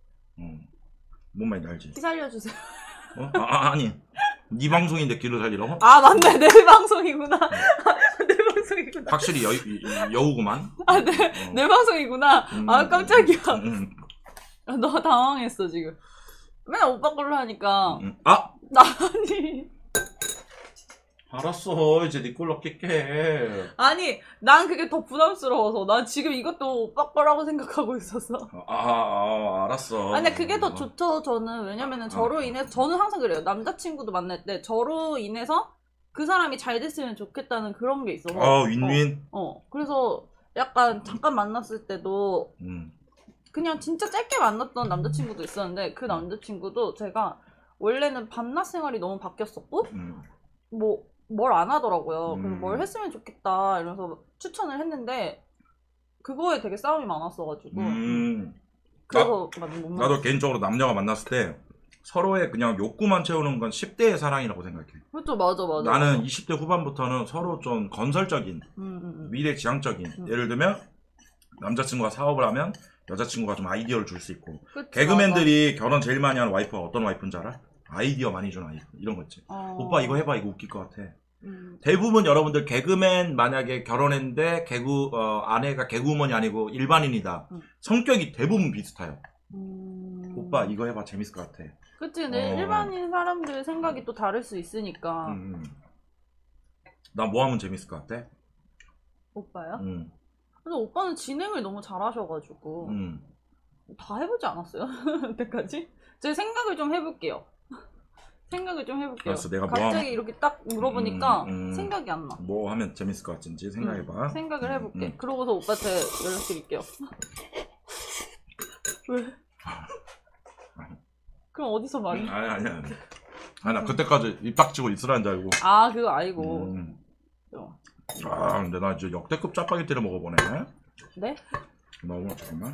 뭔 말인지 알지? 기 살려주세요. 어? 아니 네 방송인데 길을 살리라고? 아 맞네 내 방송이구나. 내 방송이구나. 확실히 여우구만. 아 내 방송이구나. 아 깜짝이야. 음. 너 당황했어 지금. 맨날 오빠 걸로 하니까. 아! 아니. 알았어 이제 네 걸로 낄게. 아니 난 그게 더 부담스러워서 난 지금 이것도 오빠 거라고 생각하고 있었어. 알았어. 아니 근데 그게 더 좋죠 저는. 왜냐면은 저로 인해서 저는 항상 그래요. 남자친구도 만날 때 저로 인해서 그 사람이 잘 됐으면 좋겠다는 그런 게 있어서. 윈윈. 그래서 약간 잠깐 만났을 때도 그냥 진짜 짧게 만났던 남자친구도 있었는데 그 남자친구도 제가 원래는 밤낮 생활이 너무 바뀌었었고 뭐 뭘 안 하더라고요. 그래서 뭘 했으면 좋겠다 이러면서 추천을 했는데 그거에 되게 싸움이 많았어가지고 그래서 나도 개인적으로 남녀가 만났을 때 서로의 그냥 욕구만 채우는 건 10대의 사랑이라고 생각해. 그렇죠. 맞아. 나는 20대 후반부터는 서로 좀 건설적인 미래지향적인 예를 들면 남자친구가 사업을 하면 여자친구가 좀 아이디어를 줄 수 있고. 그치, 개그맨들이 결혼 제일 많이 하는 와이프가 어떤 와이프인지 알아? 아이디어 많이 주는 와이프 이런 거 있지. 오빠 이거 해봐 이거 웃길 것 같아. 대부분 여러분들 개그맨 만약에 결혼했는데 아내가 개그우먼이 아니고 일반인이다. 성격이 대부분 비슷해요. 오빠 이거 해봐 재밌을 것 같아. 그치. 근데 일반인 사람들 생각이 또 다를 수 있으니까. 나 뭐 하면 재밌을 것 같아? 오빠요? 근데 오빠는 진행을 너무 잘하셔가지고 다 해보지 않았어요? 여태까지? 제 생각을 좀 해볼게요. 알았어, 내가 갑자기 이렇게 딱 물어보니까 생각이 안 나. 뭐 하면 재밌을 것 같은지 생각해봐. 생각을 해볼게. 그러고서 오빠한테 연락드릴게요. 왜? 그럼 어디서 말해? 아니야. 나 그때까지 입 닥치고 있으라는 줄 알고. 아 그거 아니고. 근데 나 이제 역대급 짜파게티를 먹어보네. 네? 너무 잠깐만.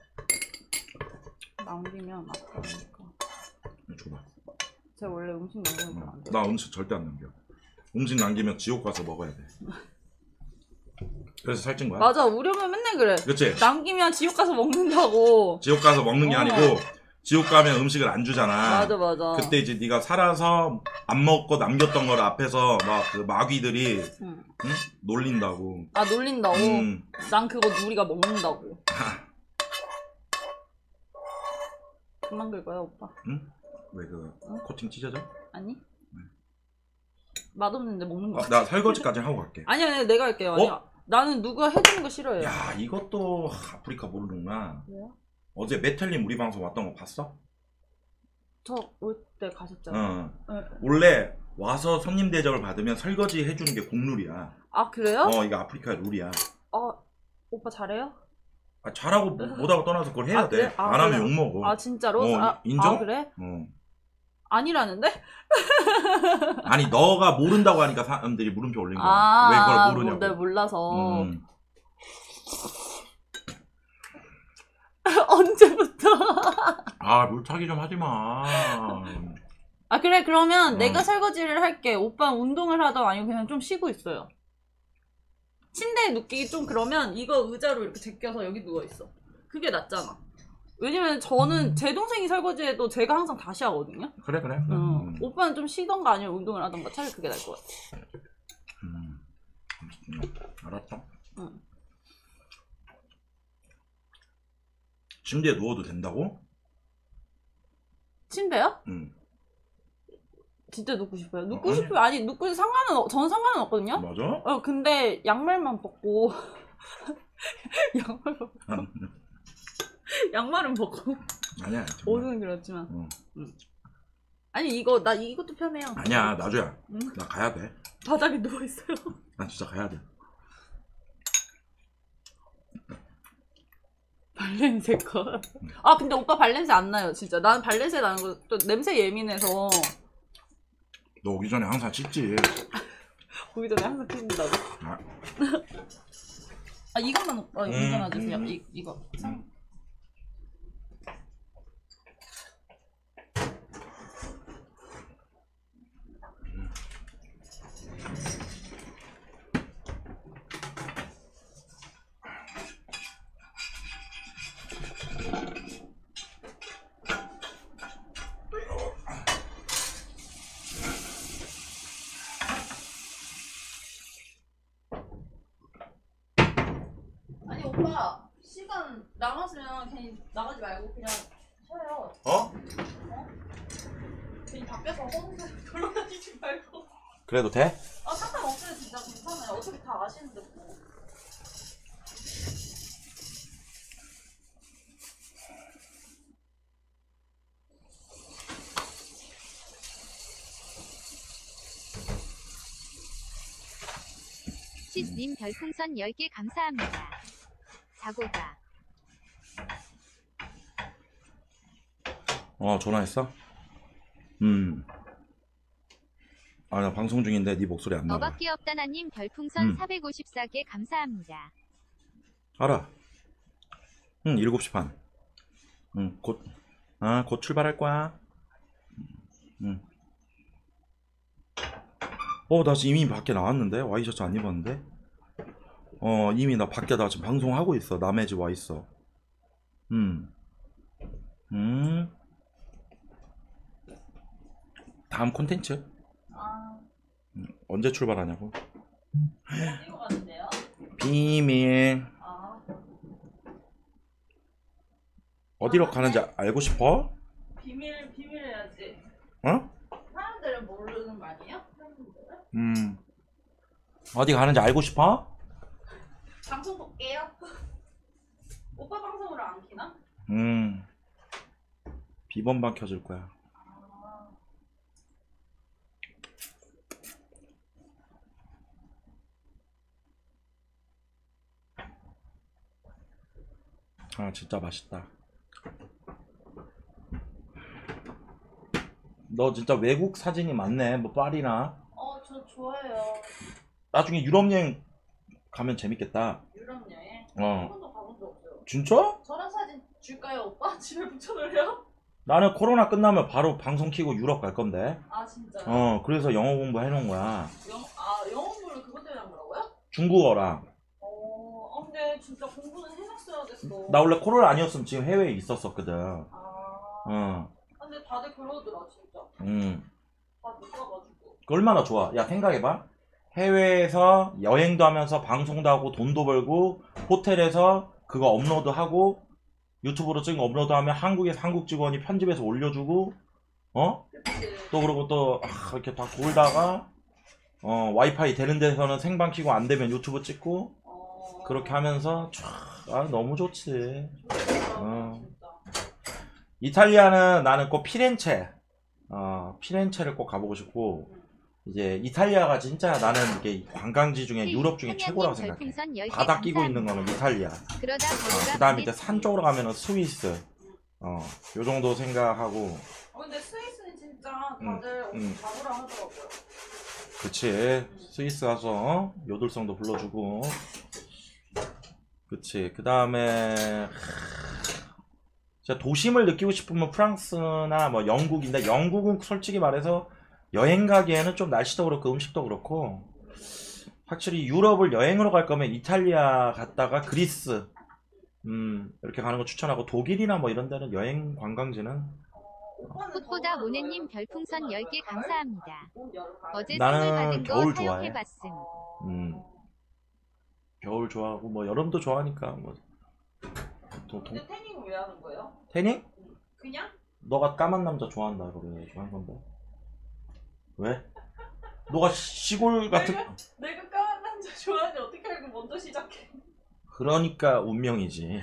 남기면 아까우니까. 줘봐. 제가 원래 음식 남기는 건 안 돼요. 나 음식 절대 안 남겨. 음식 남기면 지옥 가서 먹어야 돼. 그래서 살찐 거야. 맞아. 우리 엄마 맨날 그래. 그렇지. 남기면 지옥 가서 먹는다고. 지옥 가서 먹는 게 아니고 지옥 가면 음식을 안 주잖아. 맞아. 그때 이제 네가 살아서 안 먹고 남겼던 걸 앞에서 막 그 마귀들이 응? 놀린다고. 아 놀린다고? 난 그거 우리가 먹는다고. 그만 긁 거야 오빠. 응? 왜 코팅 찢어져? 아니. 맛없는데 먹는 거. 나 설거지까지 하고 갈게. 아니야 내가 할게요. 아니야. 나는 누가 해주는 거 싫어해요. 야 이것도 아프리카 모르는구나. 왜요? 어제 메텔님 우리 방송 왔던 거 봤어? 저 올 때 가셨잖아요. 네. 원래 와서 손님 대접을 받으면 설거지 해주는 게 국룰이야. 아 그래요? 이거 아프리카의 룰이야. 오빠 잘해요? 잘하고 못하고 떠나서 그걸 해야 돼. 그래? 안 하면 욕먹어. 아 진짜로? 인정? 그래? 아니라는데? 아니 너가 모른다고 하니까 사람들이 물음표 올린 거야. 왜 그걸 모르냐고. 내가 몰라서. 언제부터? 물타기 좀 하지마. 그래 그러면 내가 설거지를 할게. 오빠 운동을 하던 아니면 그냥 좀 쉬고 있어요. 침대에 눕기 좀 그러면 이거 의자로 이렇게 제껴서 여기 누워있어. 그게 낫잖아. 왜냐면 저는 제 동생이 설거지해도 제가 항상 다시 하거든요. 그래. 오빠는 좀 쉬던가 아니면 운동을 하던가 차라리 그게 나을 것 같아. 알았어. 침대에 누워도 된다고? 침대요? 진짜 눕고 싶어요. 눕고 싶어요. 아니 눕고 저는 상관은 없거든요. 맞아? 근데 양말만 벗고 양말은 벗고 아니야. 옷은 그렇지만 아니 이것도 편해요. 아니야 나주야. 나 가야 돼. 바닥에 누워있어요. 난 진짜 가야 돼. 발냄새 거. 근데 오빠 발냄새 안 나요 진짜. 난 발냄새 나는 거 또 냄새 예민해서. 너 오기 전에 항상 씻지. 오기 전에 항상 씻는다고. 아 이것만 오빠 이거나 주세요. 음. 이거. 아니 오빠 시간 남았으면 괜히 나가지 말고 그냥 쉬어요. 어? 괜히 밖에서 혼자 돌아다니지 말고. 그래도 돼? 아 상관없어요 진짜 괜찮아요. 어차피 다 아시는데 뭐. 시스님 별풍선 10개 감사합니다. 자고가. 전화했어? 아, 나 방송 중인데 네 목소리 안 나와. 너밖에 없다나님 별풍선 454개 감사합니다. 알아. 7시 반. 곧 출발할 거야. 나 지금 이미 밖에 나왔는데? 와이셔츠 안 입었는데? 이미 나 밖에 나 지금 방송하고 있어. 남의 집 와 있어. 다음 콘텐츠? 언제 출발하냐고? 어디로 가는데요? 비밀. 아 어디로 가는지 알고 싶어? 비밀 해야지. 어? 사람들은 모르는 거 아니에요? 사람들은? 어디 가는지 알고 싶어? 방송 볼게요. 오빠 방송으로 안 키나? 비번방 켜줄 거야. 아 진짜 맛있다. 너 진짜 외국 사진이 많네. 뭐 파리나. 저 좋아해요. 나중에 유럽 여행 가면 재밌겠다. 유럽 여행. 어. 한 번도 가본 적 없어요. 진짜? 저런 사진 줄까요, 오빠? 집에 붙여놓으래요? 나는 코로나 끝나면 바로 방송 키고 유럽 갈 건데. 아 진짜요? 그래서 영어 공부 해놓은 거야. 영어 공부를 그것 때문에 한 거라고요? 중국어랑. 근데 진짜 공부는 해놨어야 됐어. 나 원래 코로나 아니었으면 지금 해외에 있었었거든. 근데 다들 그러더라 진짜. 다 못 가가지고. 얼마나 좋아. 야 생각해봐. 해외에서 여행도 하면서 방송도 하고 돈도 벌고 호텔에서 그거 업로드하고 유튜브로 찍은 거 업로드하면 한국에서 한국 직원이 편집해서 올려주고 그치. 또 그러고 또 이렇게 다 돌다가 와이파이 되는 데서는 생방 키고 안 되면 유튜브 찍고 그렇게 하면서 너무 좋지. 진짜. 이탈리아는 나는 꼭 피렌체를 꼭 가보고 싶고 이제 이탈리아가 진짜 나는 이게 관광지 중에 유럽 중에 최고라고 생각해. 바다 끼고 있는 거는 이탈리아. 그 다음에 이제 산 쪽으로 가면은 스위스. 요 정도 생각하고. 근데 스위스는 진짜 다들 가보라 하더라고요. 그치. 스위스 가서 요들성도 불러주고. 그치. 그 다음에 진짜 도심을 느끼고 싶으면 프랑스나 뭐 영국인데 영국은 솔직히 말해서 여행 가기에는 좀 날씨도 그렇고 음식도 그렇고 확실히 유럽을 여행으로 갈 거면 이탈리아 갔다가 그리스 이렇게 가는 거 추천하고 독일이나 뭐 이런 데는 여행 관광지는 꽃보다 모네님 별풍선 10개 감사합니다. 어제 나는 선물 받은 거 겨울 좋아해. 사용해봤음. 겨울 좋아하고 뭐 여름도 좋아하니까 뭐 근데 태닝은 왜 하는 거예요? 태닝? 그냥? 너가 까만 남자 좋아한다 그래 좋아한 건데 왜? 너가 시골 같은 내가 까만 남자 좋아하는데 어떻게 알고 먼저 시작해? 그러니까 운명이지.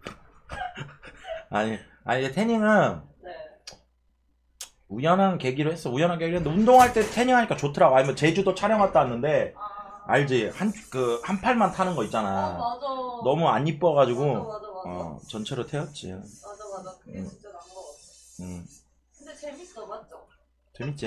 아니 태닝은 네. 우연한 계기로 했어. 우연한 계기로 했는데 운동할 때 태닝하니까 좋더라고. 아니면 제주도 촬영 갔다 왔는데 알지? 한 팔만 타는 거 있잖아. 맞아. 너무 안 이뻐가지고 맞아. 전체로 태웠지. 맞아. 그게 진짜 나은 거 같아. 근데 재밌어, 맞죠? 재밌지.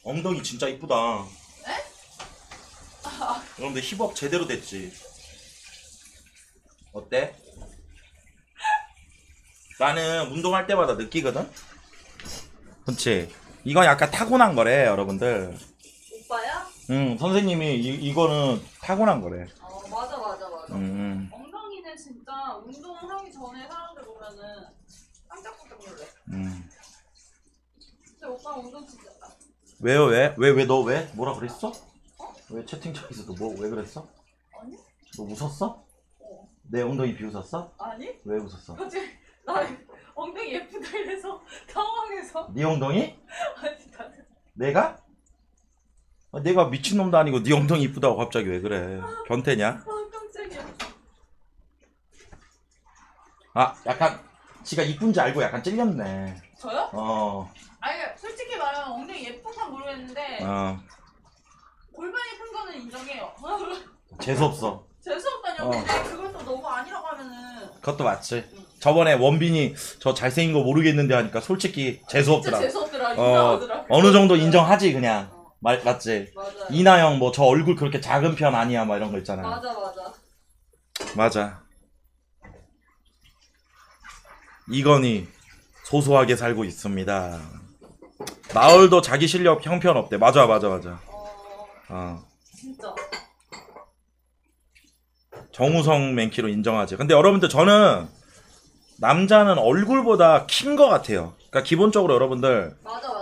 엉덩이 진짜 이쁘다. 여러분들 힙업 제대로 됐지. 어때? 나는 운동할 때마다 느끼거든? 그치? 이건 약간 타고난 거래, 여러분들. 오빠야? 응, 선생님이 이거는 타고난 거래. 맞아 맞아 맞아. 음. 엉덩이는 진짜 운동하기 전에 사람들 보면은 깜짝깜짝 놀래. 근데 오빠 운동 진짜 나. 왜요, 왜? 왜, 너 왜? 뭐라 그랬어? 왜 채팅창에서도 왜 그랬어? 아니? 너 웃었어? 어. 내 엉덩이 비웃었어? 아니? 왜 웃었어? 갑자기 나 엉덩이 예쁘다 이래서 당황해서. 네 엉덩이? 아니 나는 내가? 내가 미친놈도 아니고 네 엉덩이 이쁘다고 갑자기 왜 그래? 변태냐? 깜짝이야. 아, 약간 지가 이쁜지 알고 약간 찔렸네. 저요? 아니 솔직히 말하면 엉덩이 예쁜 건 모르겠는데 골반이 큰 거는 인정해요. 재수없어. 재수없다뇨. 근데 그걸 또 너무 아니라고 하면은 그것도 맞지. 저번에 원빈이 저 잘생긴 거 모르겠는데 하니까 솔직히 재수없더라. 진짜 재수없더라. 인정하더라. 어느 정도 인정하지 그냥. 맞지. 맞아. 이나영 뭐 저 얼굴 그렇게 작은 편 아니야 막 이런 거 있잖아. 맞아 맞아. 맞아. 이건희 소소하게 살고 있습니다. 나얼도 자기 실력 형편없대. 맞아. 진짜. 정우성 맨키로 인정하지. 근데 여러분들 저는 남자는 얼굴보다 킨 거 같아요. 그러니까 기본적으로 여러분들 맞아.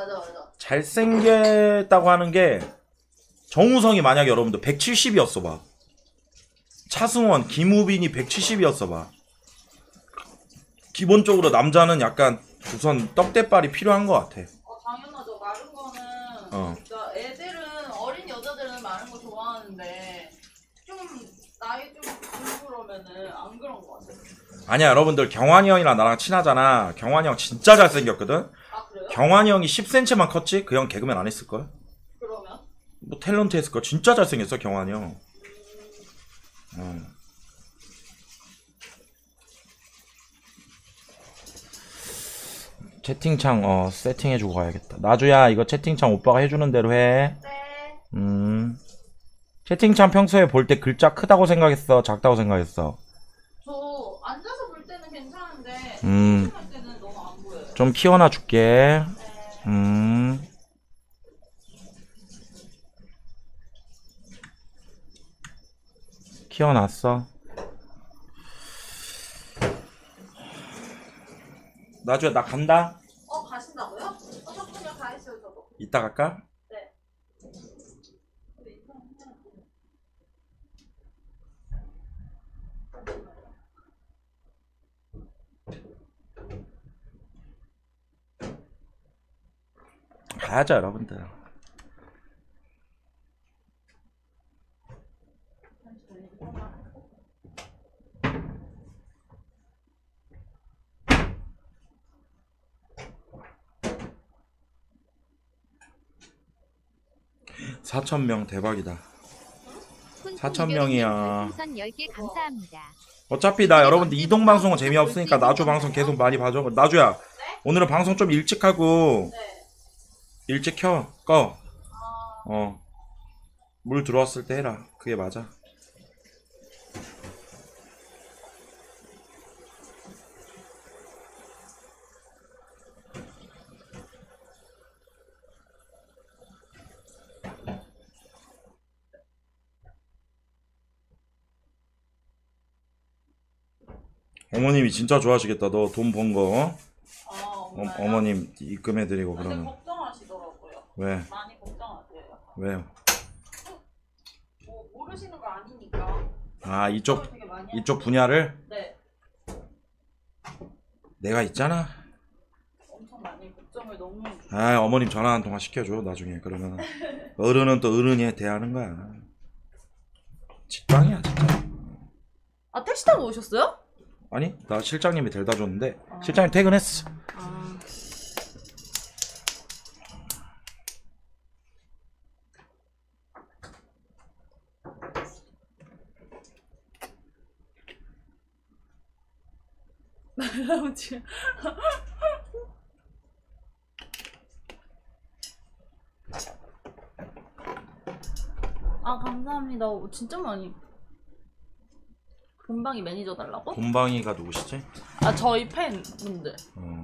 잘생겼다고 하는 게 정우성이 만약에 여러분들 170이었어 봐. 차승원, 김우빈이 170이었어 봐. 기본적으로 남자는 약간 우선 떡대빨이 필요한 것 같아. 당연하죠. 마른 거는 진짜 애들은 어린 여자들은 마른 거 좋아하는데 좀 나이 좀 들고 그러면은 안 그런 거 같아. 아니야 여러분들 경환이 형이랑 나랑 친하잖아. 경환이 형 진짜 잘생겼거든. 아 그래요? 경환이 형이 10cm만 컸지? 그 형 개그맨 안 했을걸? 그러면? 뭐 탤런트 했을걸? 진짜 잘생겼어 경환이 형. 채팅창 세팅해주고 가야겠다. 나주야 이거 채팅창 오빠가 해주는 대로 해. 네. 채팅창 평소에 볼 때 글자 크다고 생각했어? 작다고 생각했어? 저 앉아서 볼 때는 괜찮은데 할 때는 너무 안 보여요. 좀 키워놔 줄게. 네. 키워놨어. 나주야 나 간다. 가신다고요? 잠깐만요. 가 있어요 저도. 이따 갈까? 네. 가야죠 여러분들. (4,000명) 대박이다. 4,000명이야. 별풍선 10개 감사합니다. 어차피 나 여러분들 이동방송은 재미없으니까 나주 방송 계속 많이 봐줘. 나주야 오늘은 방송 좀 일찍 하고 네. 일찍 꺼. 물 들어왔을 때 해라. 그게 맞아. 어머님이 진짜 좋아하시겠다. 너 돈 번 거. 어머님 입금해드리고 근데 그러면. 걱정하시더라고요. 왜? 많이 걱정하세요. 왜요? 뭐 모르시는 거 아니니까. 아 이쪽 되게 많이 분야를 네. 내가 있잖아. 엄청 많이 걱정을 너무. 아 어머님 전화 한 통화 시켜줘 나중에. 그러면 어른은 또 어른이 대하는 거야. 직방이야 진짜. 아, 택시 타고 오셨어요? 아니 나 실장님이 데려다 줬는데 실장님 퇴근했어. 지금 아 감사합니다. 진짜 많이. 본방이 매니저 달라고? 곰방이가 누구시지? 아 저희 팬분들.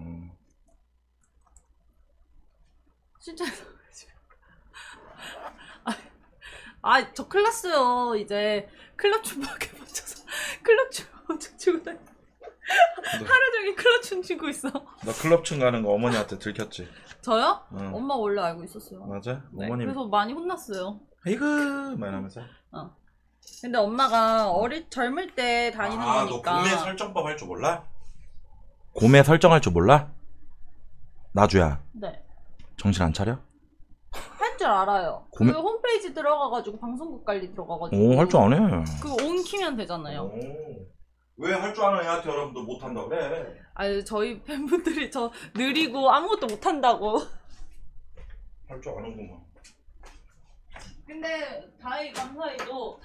진짜. 저 큰일 났어요. 이제 클럽 춤밖에 못 춰서 클럽 춤 엄청 추고 다니. 하루 종일 클럽 춤 추고 있어. 너 클럽 춤 가는 거 어머니한테 들켰지? 저요? 응. 엄마 원래 알고 있었어요. 맞아? 네, 어머님 그래서 많이 혼났어요. 아이고 막 이러면서. 근데 엄마가 젊을 때 다니는 거니까. 너 구매 설정법 할 줄 몰라? 구매 설정할 줄 몰라? 나주야 네. 정신 안 차려? 할 줄 알아요. 구매- 그 홈페이지 들어가가지고 방송국 관리 들어가가지고. 오 할 줄 아네. 그거 온 키면 되잖아요. 왜 할 줄 아는 애한테 여러분들 못한다고 그래? 아니 저희 팬분들이 저 느리고 아무것도 못한다고. 할 줄 아는구만. 근데 다행히 감사히도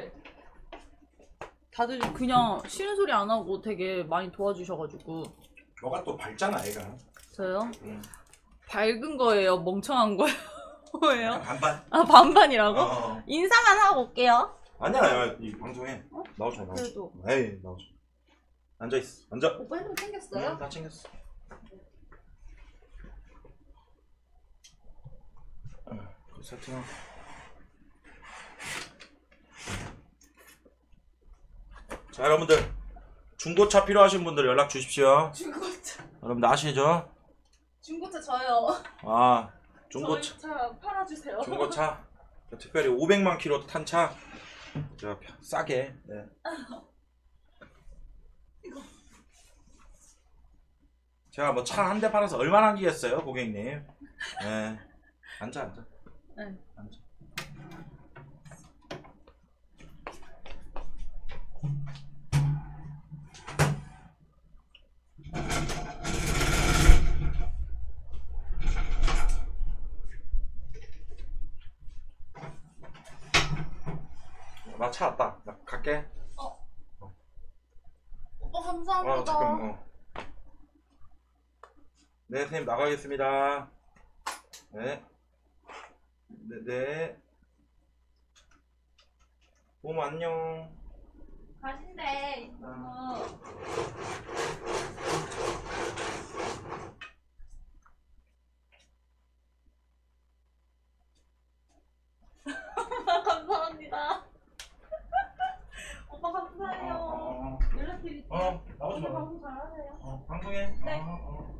다들 그냥 쉬는 소리 안 하고 되게 많이 도와주셔가지고. 너가 또 밝잖아 애가. 저요? 응. 밝은 거예요? 멍청한 거예요? 뭐예요? 반반. 아 반반이라고? 어. 인사만 하고 올게요. 아니야 이 방송해. 나오자 나오자. 그래도 에이 나오자. 앉아있어. 앉아. 오빠 핸드폰 챙겼어요? 다 챙겼어. 그 세팅하고. 자 여러분들 중고차 필요하신 분들 연락 주십시오. 중고차. 여러분들 아시죠? 중고차 저요. 아 중고차. 저희 차 팔아주세요. 중고차. 특별히 500만 킬로 탄 차. 제가 싸게. 네. 제가 뭐 차 한 대 팔아서 얼마나 하기겠어요, 고객님? 네. 앉아. 네. 앉아. 나 차 왔다. 나 갈게. 오빠 감사합니다. 잠깐만. 네, 선생님 나가겠습니다. 네. 네. 봄 안녕. 가신대. 감사합니다. 오빠 감사해요. 연락드릴게요. 나오지 마. 방송 잘하세요. 방송해. 네.